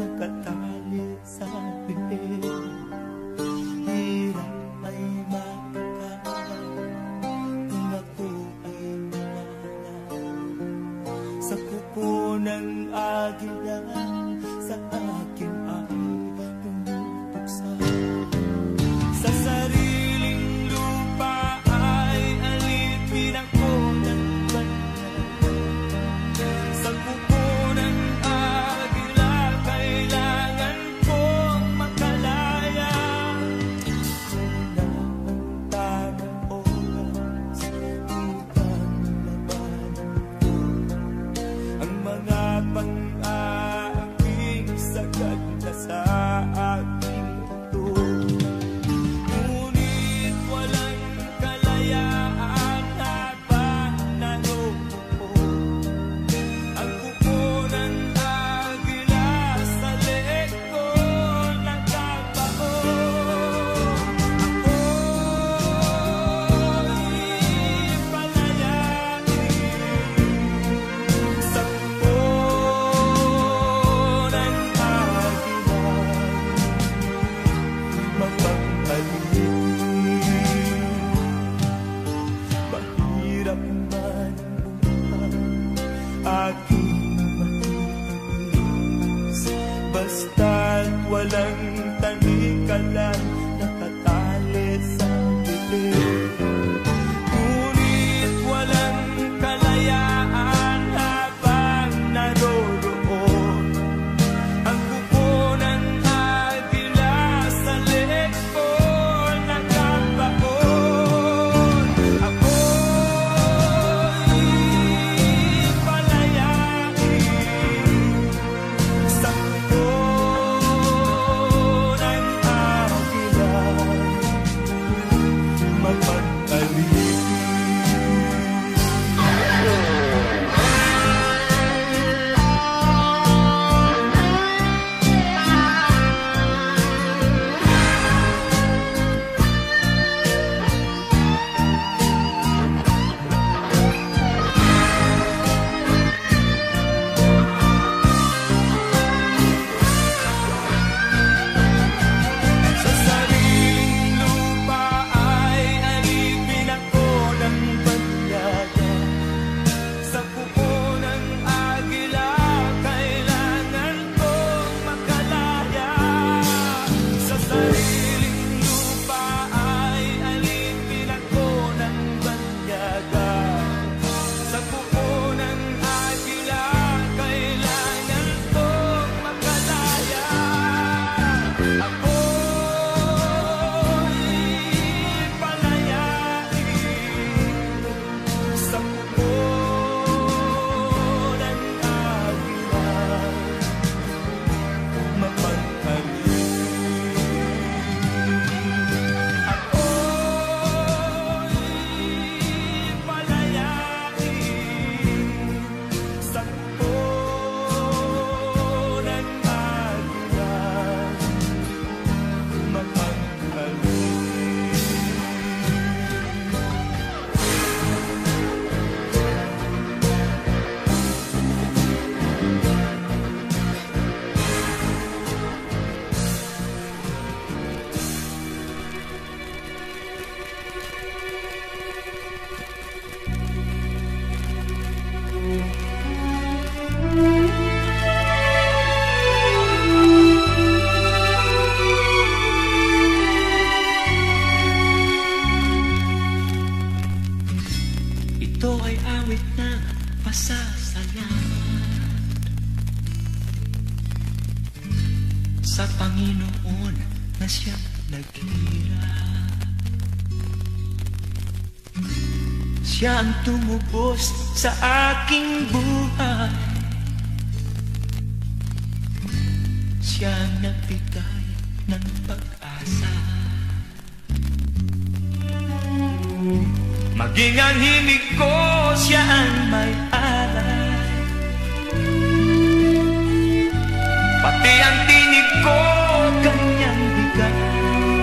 magkatali sa bibig. Hirap ay makakain kung ako ay wala. Sa kuko ng agila sa akin ay tumutugsa. Sa sariling lupa ay alipin ako ng hirap man ang buhay, aking matiis. Basta't walang talikalan, nakatali sa bibig. Ngunit walang kalayaan habang naroroon ang kuko ng agila sa leeg ko nagkabaon. Ako'y palayain sa kuko ng agila, mapag-alin. Sa sariling lupa ay alipin ako ng banyaga. Sa kuko ng agila, kailangan kong makalaya. Sa sariling lupa ay alipin ako ng banyaga. Sa kuko ng agila, kailangan kong makalaya. Ako'y palayain sa kuko ng agila, mapag-alin. Ako'y palayain sa kuko ng agila, mapag-alin. Ito ay awit na pasasalamat sa Panginoon na siyang naghirap. Siya ang tumubos sa aking buhay. Siya ang nagbigay ng pag-asa. Maging ang himig ko, siya ang may alay. Pati ang tinig ko, kanyang bigay.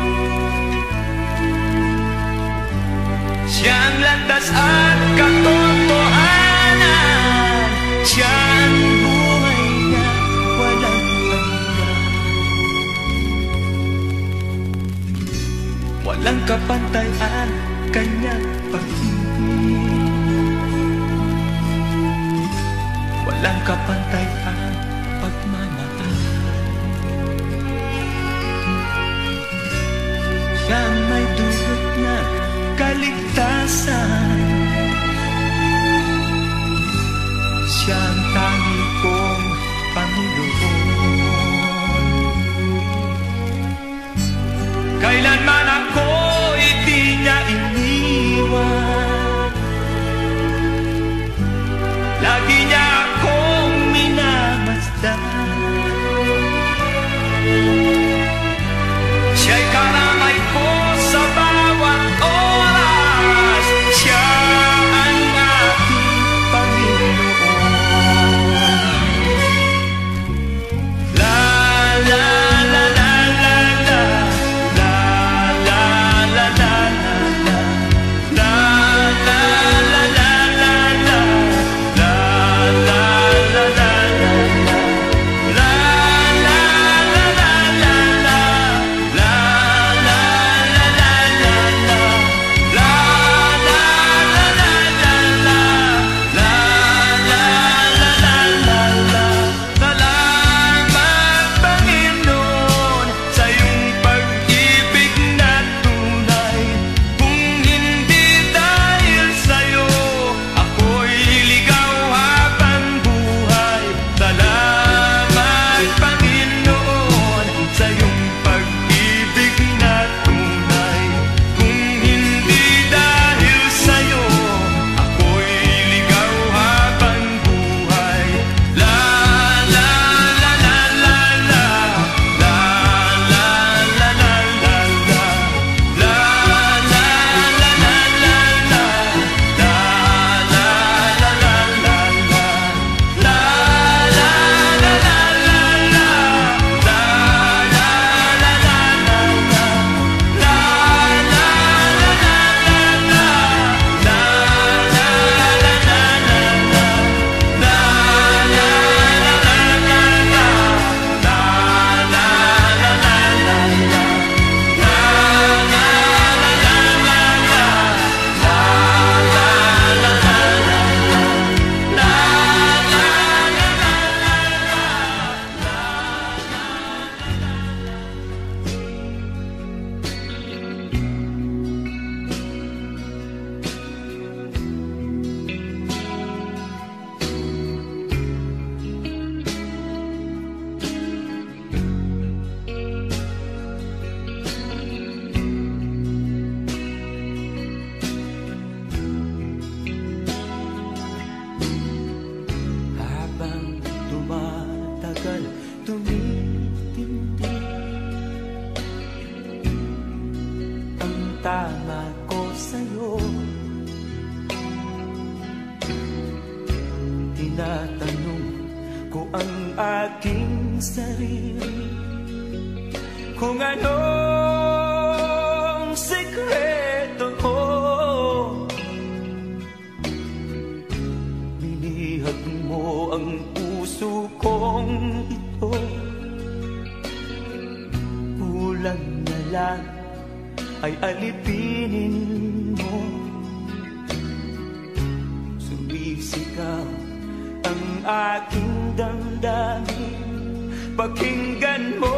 Siya ang landas at katotohanan. Siya ang buhay na walang hanggan. Walang kapantayan kanyang pag-ibig. Walang kapantayan pagmamahal. Siya ang may dulot na kaligtasan. Siya ang tangi kong Panginoon. Kailanman ako di niya iniwan. Lagi niya akong minamasdan. Siya'y karamay ko sa bawat oras. Siya ang aking Panginoon. La la la la la la. La tinatanong ko ang aking sarili kung anong sekreto ko. Binihag mo ang puso kong ito, kulang na lang ay alipinin mo. Sumisigaw ang aking damdamin, pakinggan mo.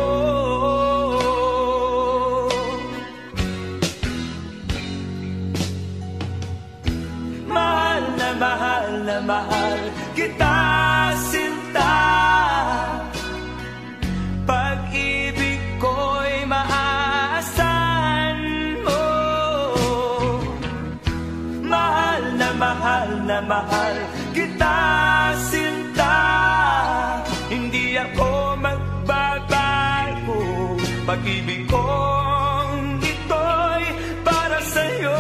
Mahal na mahal na mahal kita, sinta. Pag-ibig ko'y maaasahan mo. Mahal na mahal na mahal kita, sinta. Hindi ako magbabago. Pag-ibig kong ito'y para sa'yo.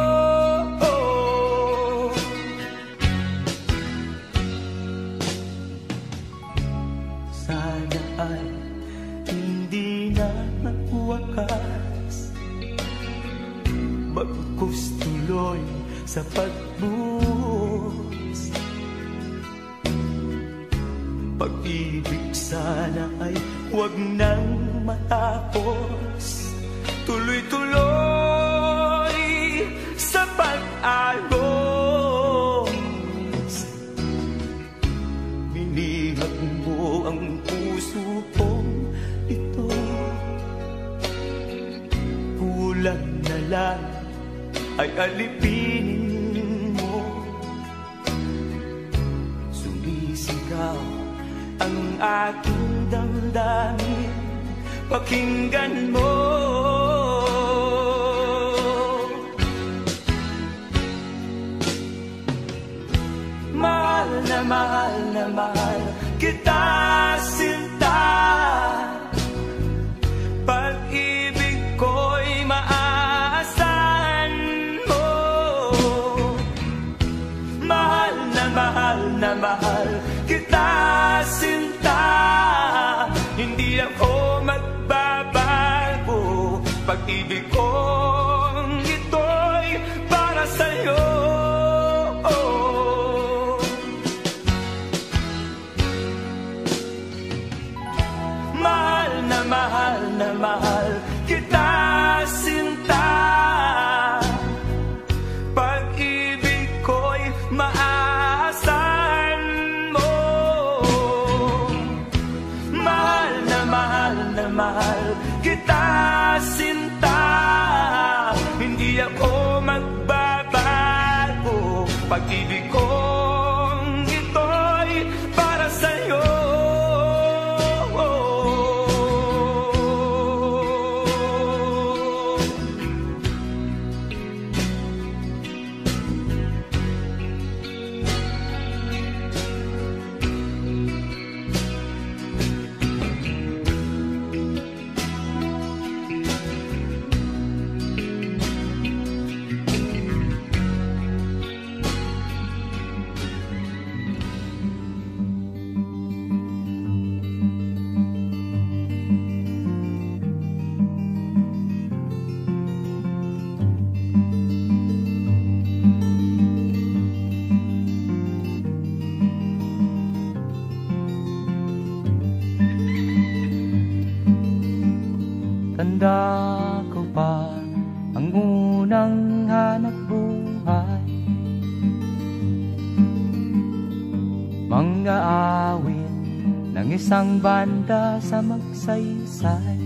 Sana ay hindi na magwakas, bagkus tuloy sa pagbuhos. Pag-ibig sana ay huwag nang matapos, tuloy-tuloy sa pag-agos. Binihag mo ang puso kong ito, kulang na lang ay alipinin mo. Sumisigaw ang aking damdamin, pakinggan mo. Mahal na mahal na mahal kita, sinta. Pag-ibig ko'y maaasahan mo. Mahal na mahal na mahal kita, sinta. Hindi ako magbabago. Pag-ibig kong ito'y para sa'yo. Mahal na mahal na mahal kita, sinta. Pag-ibig ko'y maaasahan mo. Mahal na mahal na mahal kita, sinta. Hindi ako magbabago. Pag-ibig kong ito'y para sa'yo. Tanda ko pa ang unang hanap buhay, mga awit ng isang banda sa magsaysay.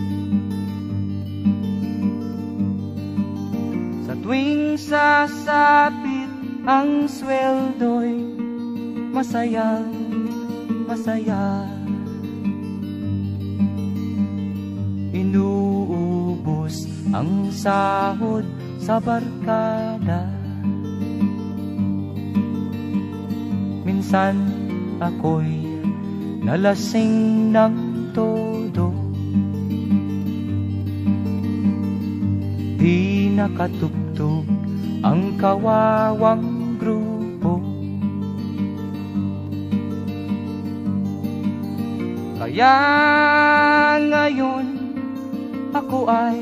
Sa tuwing sasapit ang sweldo'y masayang masaya. Inuubos ang sahod sa barkada. Minsan ako'y nalasing ng todo, di nakatugtog ang kawawang grupo. Kaya ngayon ako ay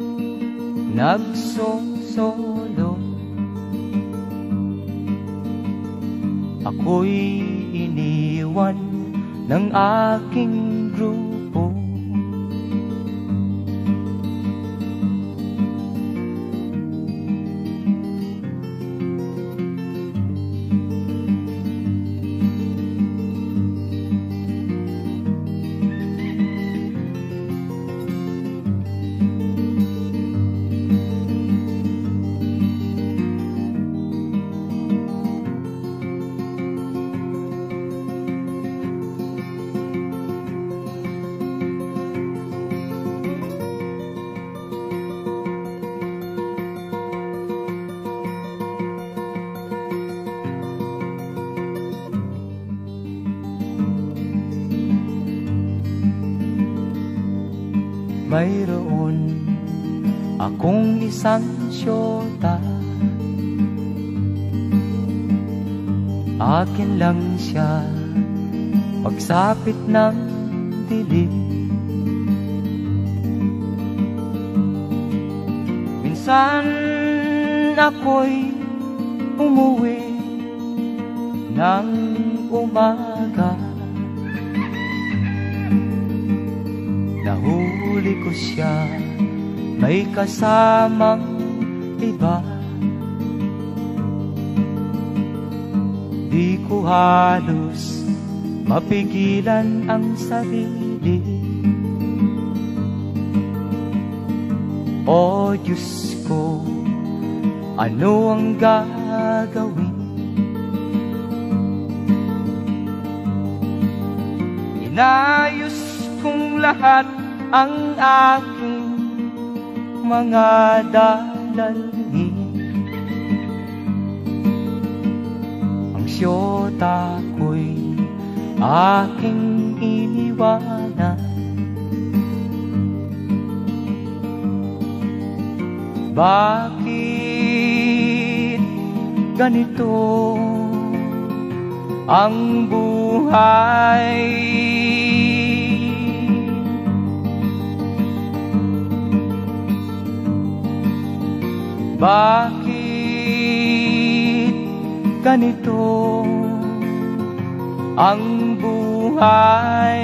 nagsosolo. Ako'y iniwan ng aking grupo. Mayroon akong isang syota, akin lang siya pagsapit ng dilim. Minsan ako'y umuwi ng umaga, nahuli ko siya may kasamang iba. Di ko halos mapigilan ang sarili. O Diyos ko, ano ang gagawin? Inayos kong lahat ang aking mga dalangin. Ang syota ko'y aking iniwanan. Bakit ganito ang buhay? Bakit ganito ang buhay?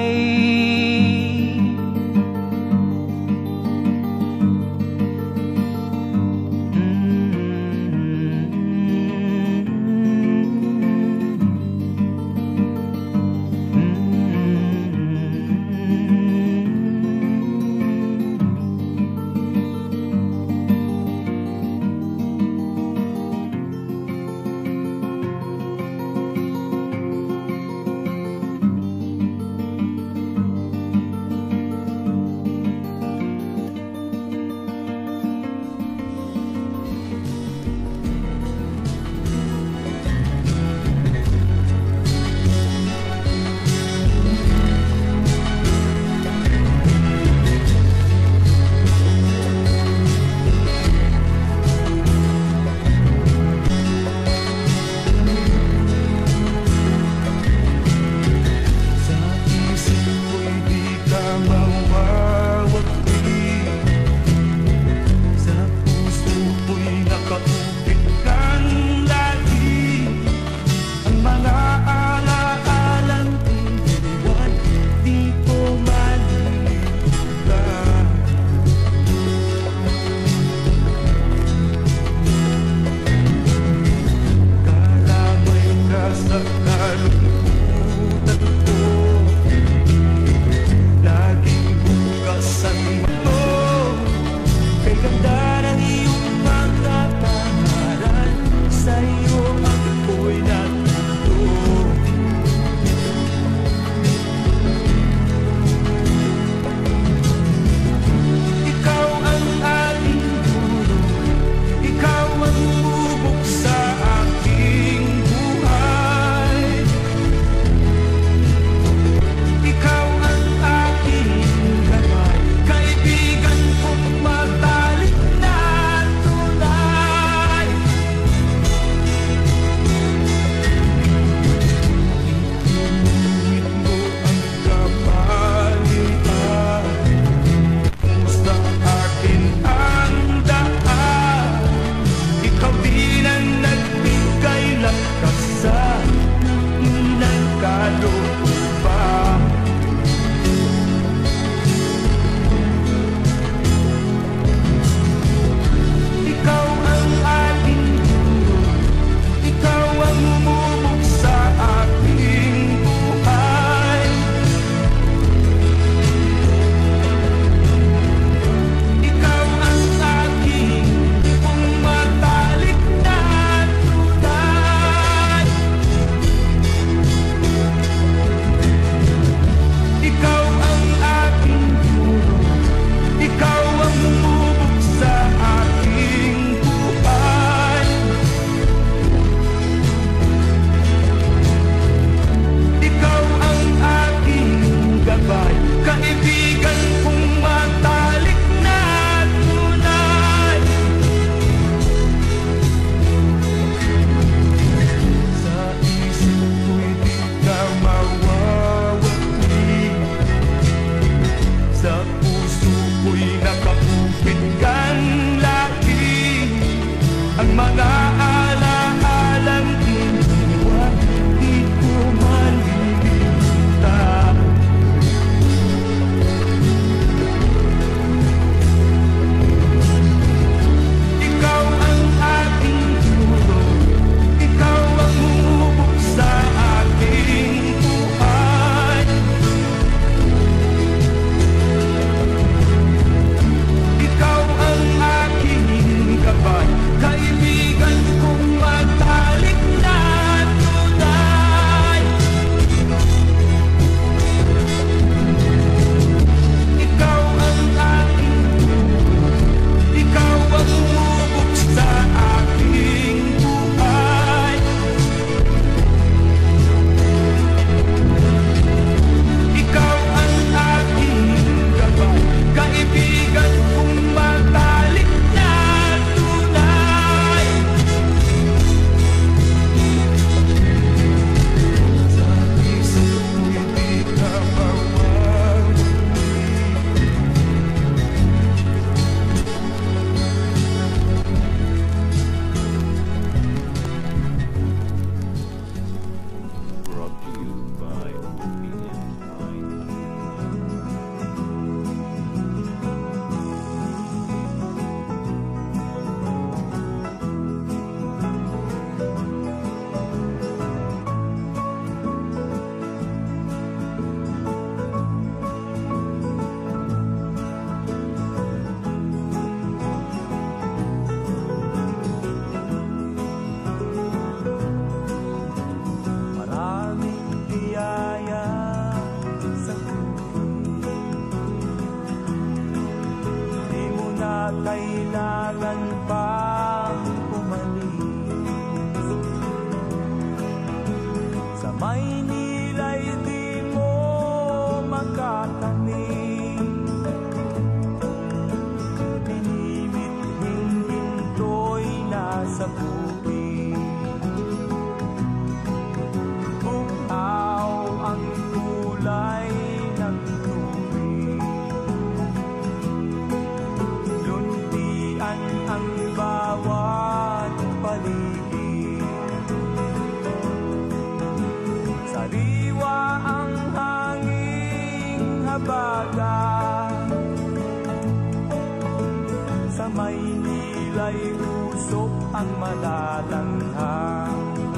ang malalanghang.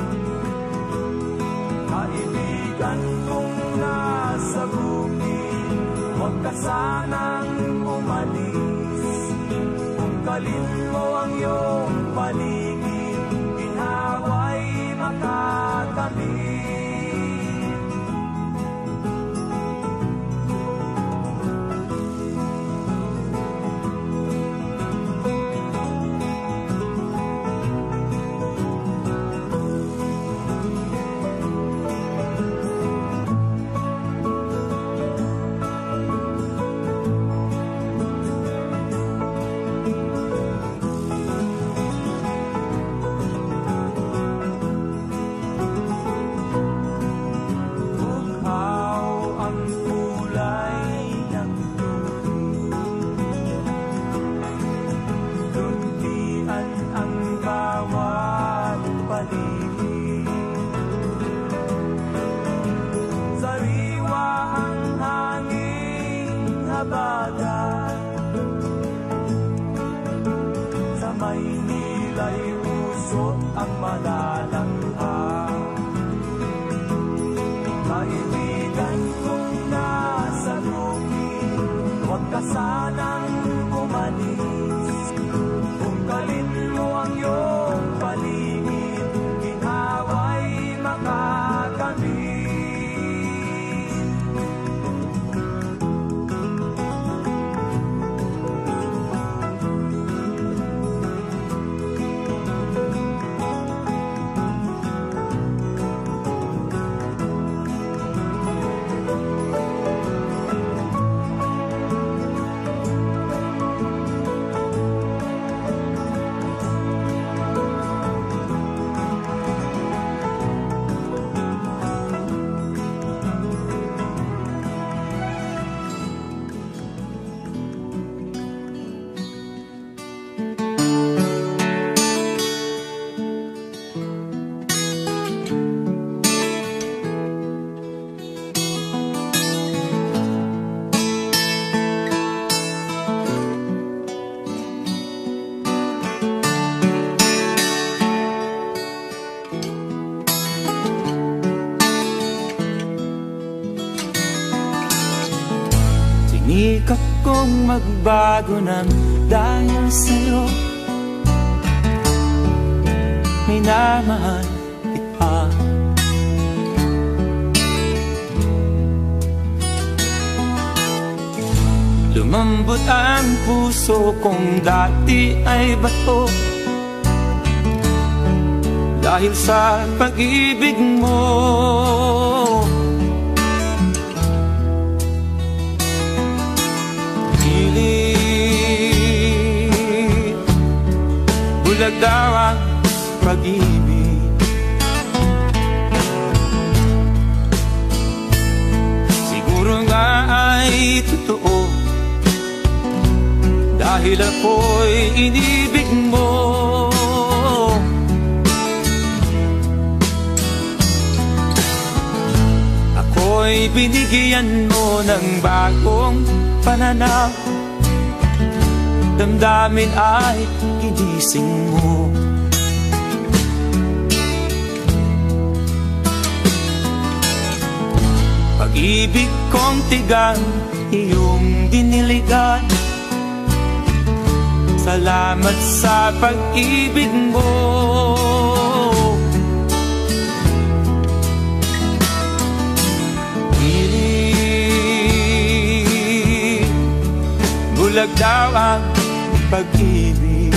Kaibigan kong nasa bukid, huwag ka sanang umalis. Tungkalin mo ang iyong paligid, ginhawa'y makakamit. Sa Maynila'y usok ang malalanghang. Kaibigan kong nasa bukid, huwag ka sanang umalis. Tungkalin mo ang iyong paligid, ginhawa'y makakamit. Sinikap kong magbago ng dahil sa'yo. Minamahal kita. Lumambot ang puso kong dati ay bato, dahil sa pag-ibig mo. Bulag daw ang pag-ibig, siguro nga ay totoo, dahil ako'y inibig mo. Ako'y binigyan mo ng bagong pananaw, damdamin ay ginising mo. Pag-ibig kong tigang iyong diniligan, salamat sa pag-ibig mo. Piling bulag daw ang pag-ibig,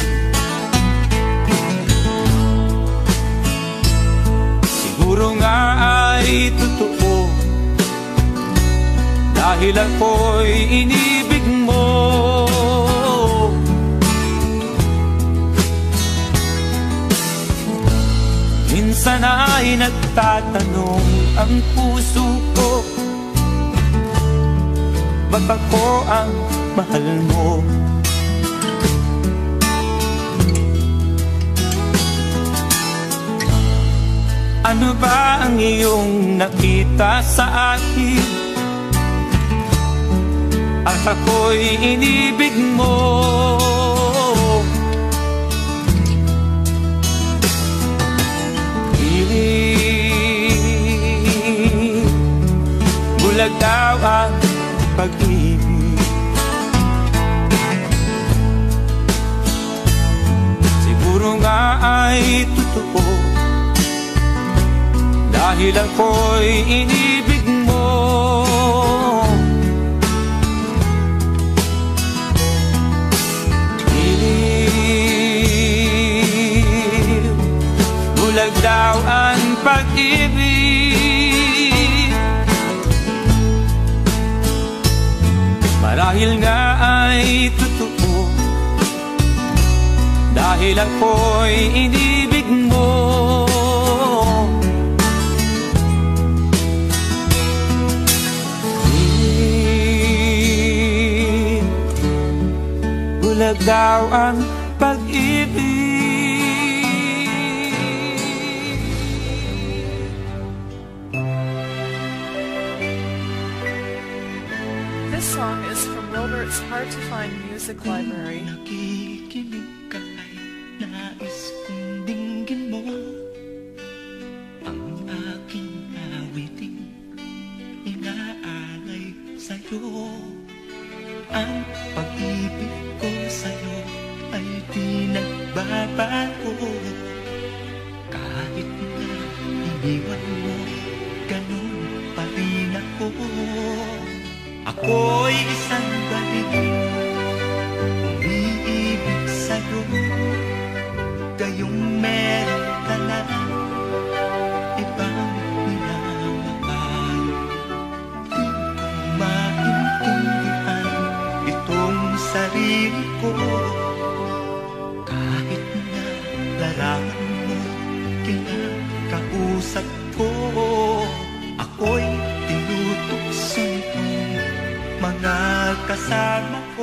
siguro nga ay totoo, dahil ako'y inibig mo. Minsan ay nagtatanong ang puso ko, ba't ako ang mahal mo? Ano ba ang iyong nakita sa akin, at ako'y inibig mo? bulag daw ang pag-ibig. Siguro nga ay totoo, dahil ako'y inibig mo. Iliw, bulag daw ang pag-ibig. Marahil nga ay totoo, dahil ako'y inibig mo. Bulag daw ang pag-ibig. This song is from Wilbert's Hard to Find Music Library. Nakikinig kahit nais kong dinggin mo ang aking awiting inaalay sa'yo. Ang pag-ibig ko sa'yo ay di nagbabago. Kahit na iniwan mo, ganun pa rin ako. Ako'y isang baliw, umiibig sa'yo. Gayong meron ka na ibang minamahal. Di ko maintindihan itong sarili ko. Kahit na larawan mo, kinakausap ko. Ako'y tinutukson kong mga kasama ko.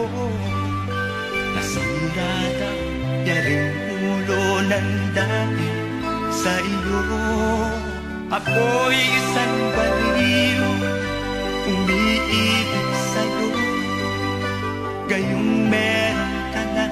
Nasira na yaring ulo ng dami sa iyo. Ako'y isang baliw, umiibig sa'yo. Gayong meron ka na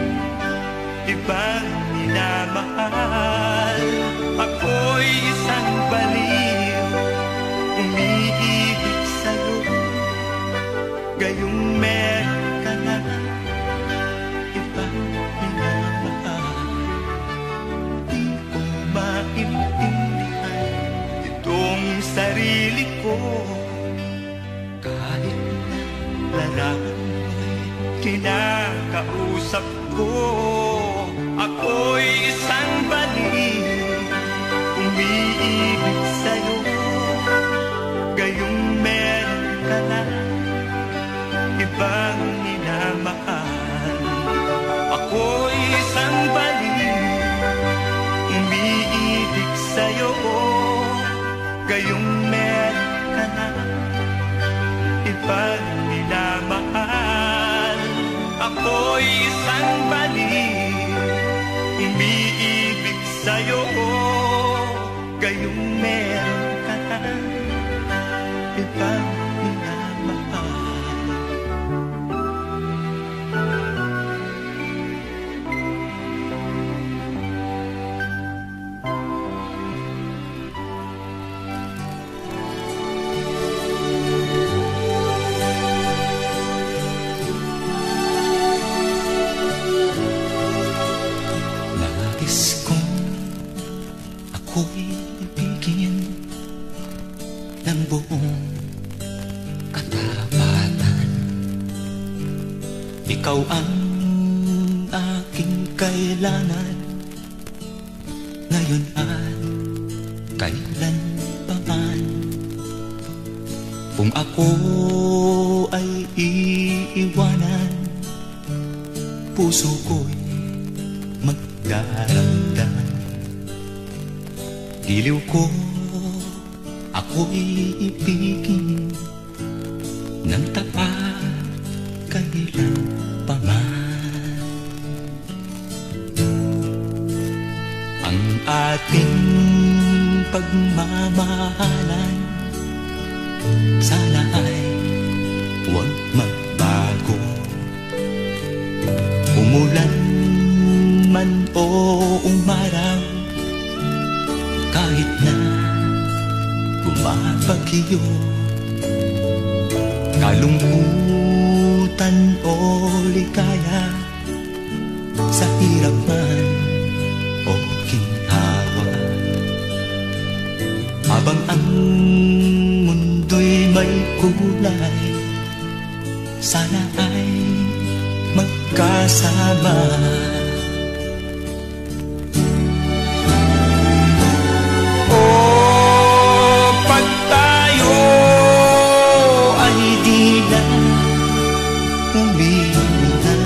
ibang minamahal. Ako'y isang baliw, umiibig sa'yo. Gayong meron ka na ibang minamahal. Di ko maintindihan itong sarili ko. Kahit na larawan mo'y kinakausap ko. Ako'y isang baliw, umiibig sa'yo. Gayong meron ka na ibang minamahal. Ako'y isang baliw, umiibig sa'yo. Gayong meron ka na ibang minamahal. Ako'y isang baliw, umiibig sa'yo. Gayong meron ka na ibang minamahal. Nais kong ako'y ibigin ng buong katapatan. Ikaw ang aking kailangan, ngayon at kailan pa man. Kung ako ay iiwanan, puso ko'y magdaramdam. Giliw ko, ako'y ibigin ng tapat kailan pa man. Ang ating pagmamahalan sana ay huwag magbago. Umulan man o umaraw, kahit na bumabagyo, kalungkutan o ligaya, sa hirap man o ginhawa, habang ang mundo'y may kulay, sana ay magkasama. O pag tayo ay di na umihinga,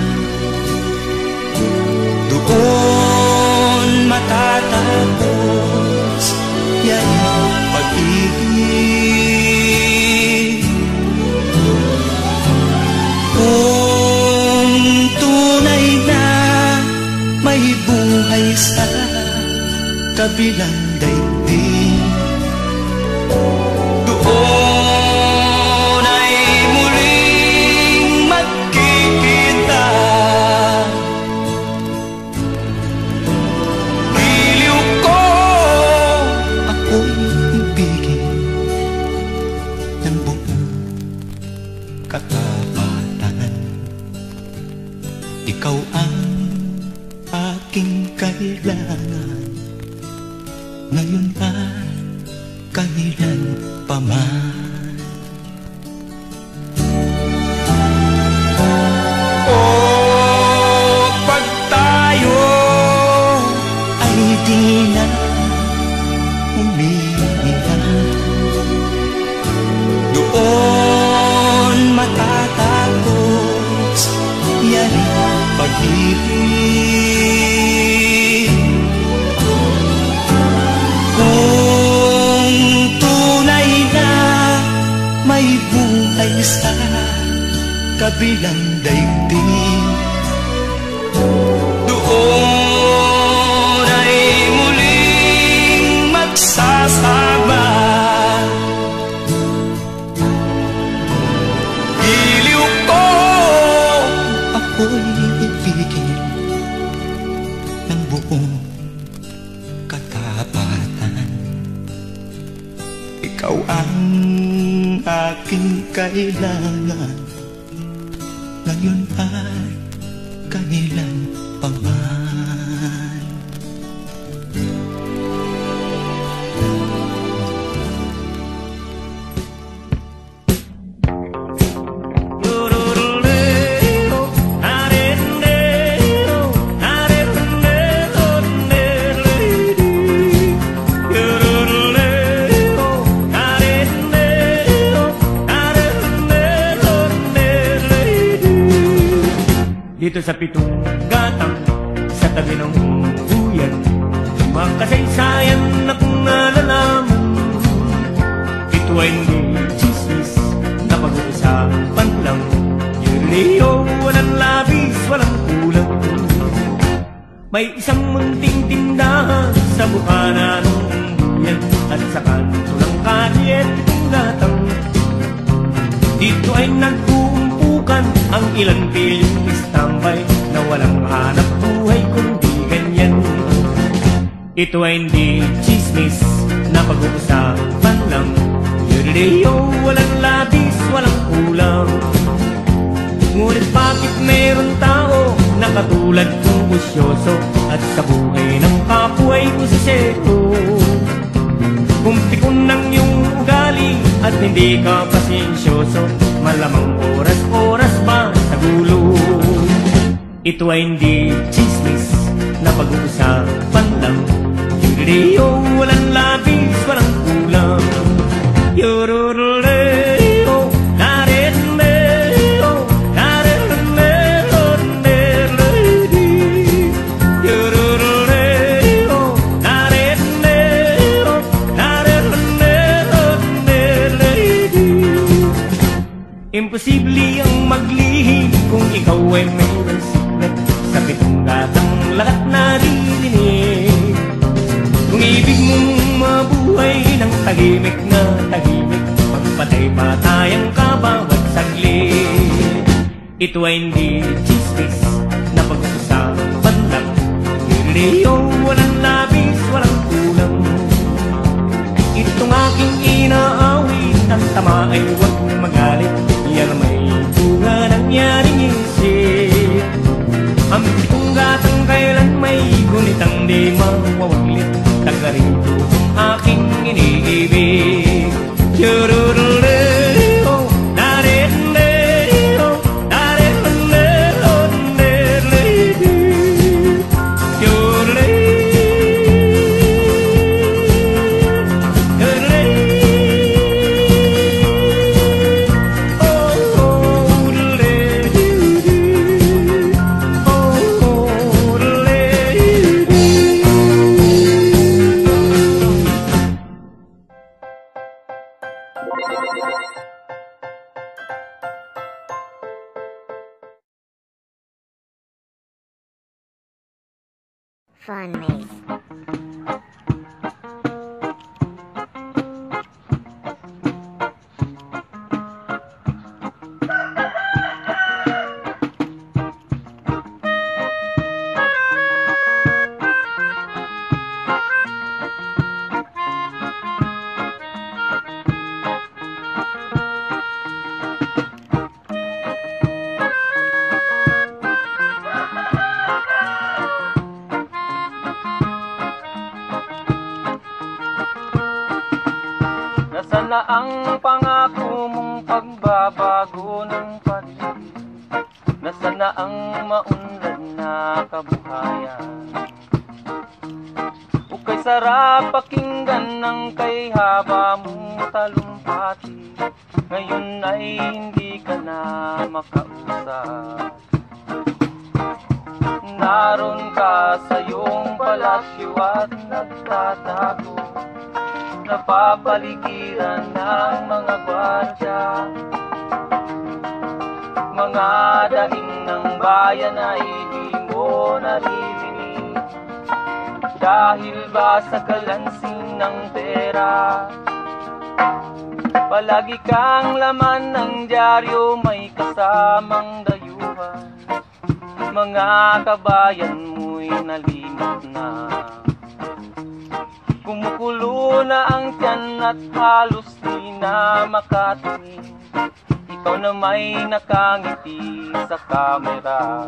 doon matatapos yan pag-ibig. Kung tunay na may buhay sa kabilang daigdig, doon ay muling magkikita. Giliw ko, ako'y ibigin ng buong katapatan. Ikaw ang aking kailangan, ngayon at kailan pa man. O pag tayo ay di na humihinga, doon matatapos yan pag-ibig. Kung tunay na may buhay sa kabilang daigdig, doon ay muling magsasama. Giliw ko, ako'y ibigin ng buong katapatan. Ikaw ang aking kailangan, ngayon at kailan pa man. Dito sa pitong gatang, sa tabi ng buyan, makasaysayan na kung nalalaman. Ito ay hindi chismis na pag-uusapan lang. Yuriyo, walang labis, walang kulang. May isang munting tindahan sa bukana ng buyan, at sa kanto ng kalye pitong gatang. Dito ay nag-uumpukan ang ilang pilyong istambay na walang hanap buhay kundi ganyan. Ito ay hindi chismis na pag-uusapan lang. Yuriyo, walang labis, walang kulang. Ngunit bakit meron tao na katulad kong busyoso, at sa buhay ng kapwa ay busisero? Kung pikon ng iyong ugali at hindi ka pasensyoso, malamang oras-oras ba sa gulo? Ito ay hindi chismis na pag-uusapan lang. Yuriyo, walang labis, walang kulang. Yorororeo, narereo, narereo, neredi. Yorororeo, narereo, narereo, neredi. Imposible ang maglihim kung ikaw ay mayroon siklet, sa pitong gatang lahat naririnig. Kung ibig mong mabuhay ng tahimik na tahimik, magpatay-patayan ka bawat saglit. Ito ay hindi chismis na pag-usapan lang. Yuriyo, walang labis, walang kulang. Itong aking inaawit, ang tama ay huwag magalit. Yan Fun Maze. Na ang pangako mong pagbabago ng paligid? Nasaan na ang maunlad na kabuhayan? Ukay sarap pakinggan ng kay haba mong talumpati. Ngayon ay hindi ka na makausap. Naroon ka sa iyong palasyo at nagtatago, napapaligiran ng mga gwardya. Mga daing ng bayan ay di mo naririnig, dahil ba sa kalansing ng pera? Palagi kang laman ng dyaryo, may kasamang dayuhan. Mga kabayan mo'y nalimot na, kumukulo na ang tiyan at halos di na makatingin. Ikaw na may nakangiti sa kamera.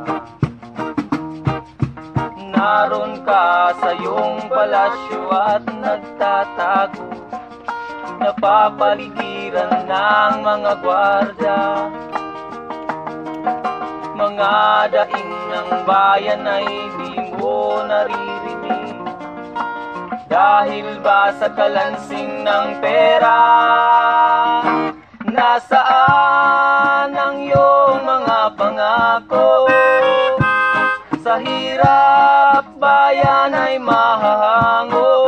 Naroon ka sa iyong palasyo at nagtatago, napapaligiran ng mga gwardya. Mga daing ng bayan ay di mo naririnig, dahil ba sa kalansing ng pera? Nasaan ang iyong mga pangako? Sa hirap bayan ay mahahango.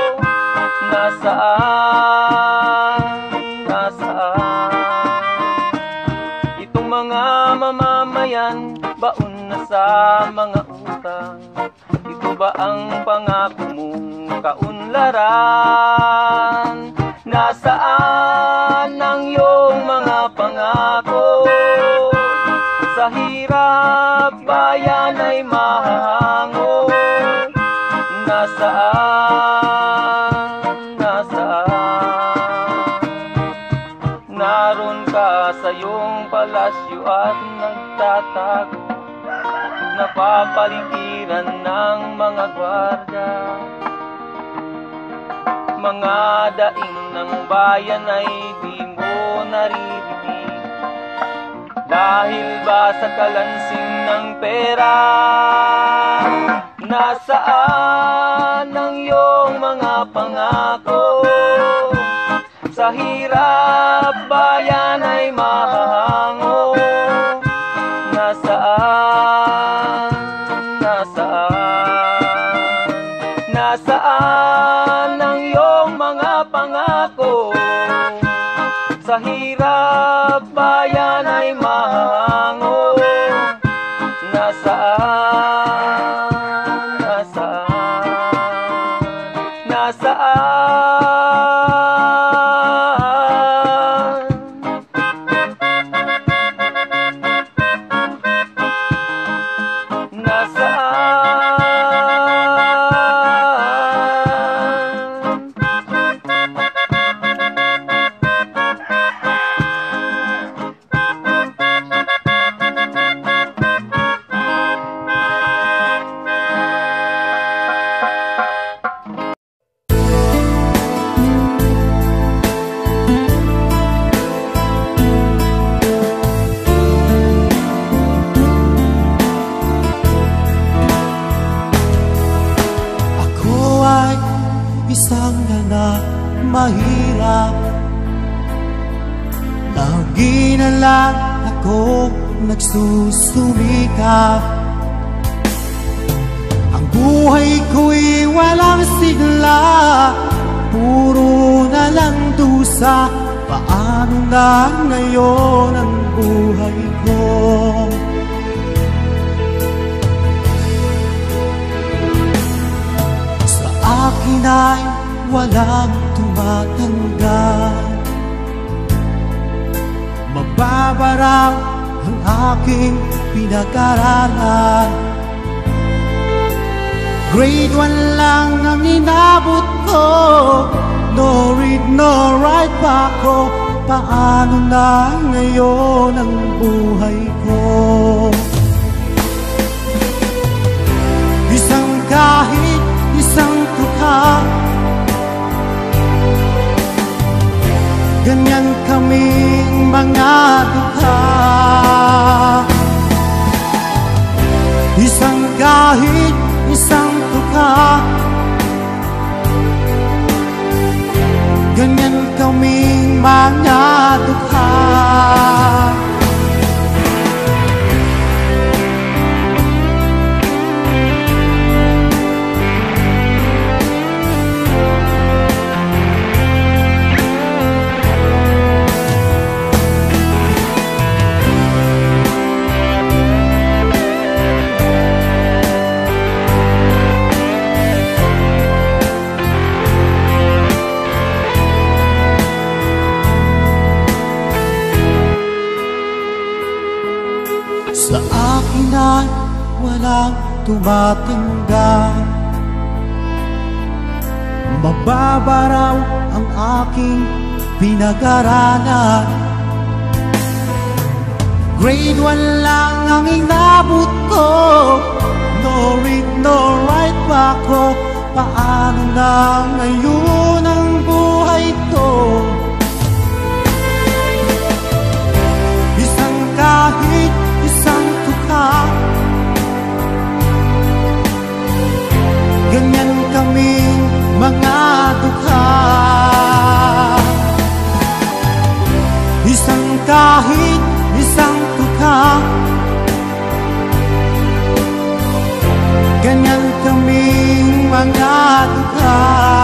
Nasaan, nasaan itong mga mamamayan, baon na sa mga utang? Ito ba ang pangako mong kaunlaran? Nasaan ang iyong mga pangako? Sa hirap bayan ay mahahango. Nasaan, nasaan? Naroon ka sa iyong palasyo at nagtatago, napapaligiran ng mga gwardya. Mga daing ng bayan ay di mo naririnig, dahil ba sa kalansing ng pera? Nasaan ang iyong mga pangako? Sa hirap bayan ay mahahango. Nasaan, nasaan, nasaan ang iyong mga pangako? Sa hirap bayan ay mahahango. Nasaan, nasaan, nasaan? Mahirap, lagi na lang ako nagsusumikap. Ang buhay ko'y walang sigla, puro na lang dusa paano na ngayon ang buhay ko? Sa akin ay walang tumatanggal, mababaraw ang aking pinag-aralan. Grade one lang ang inabot ko, no read, no write pa ako. Paano na ngayon ang buhay ko? Isang kahit isang tukha, ganyan kaming mga dukha. Isang kahit isang tukha, ganyan kaming mga dukha. Sa akin ay walang tumatanggap, mababaraw ang aking pinag-aralan. Grade one lang ang inabot ko, no read, no write pa ako. Paano na ngayon ang buhay ko? Isang kahit isang tukha, ganyan kaming mga dukha. Isang kahit isang tukha, ganyan kaming mga dukha.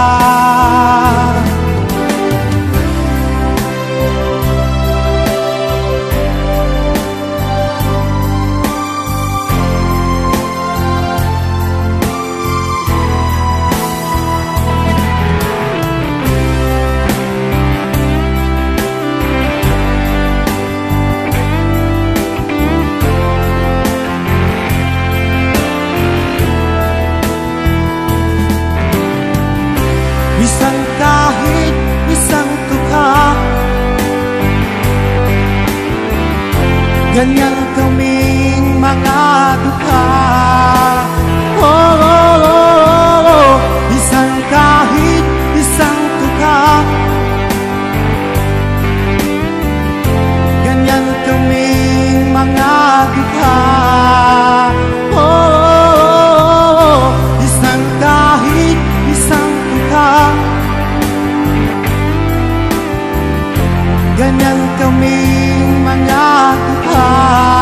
Isang kahit isang tukha, ganyan kaming mga dukha. Oh, oh, oh, oh, oh. Isang kahit isang tukha, ganyan kaming mga dukha. Oh, oh, oh, oh. Isang kahit isang tukha, ganyan kaming mga dukha.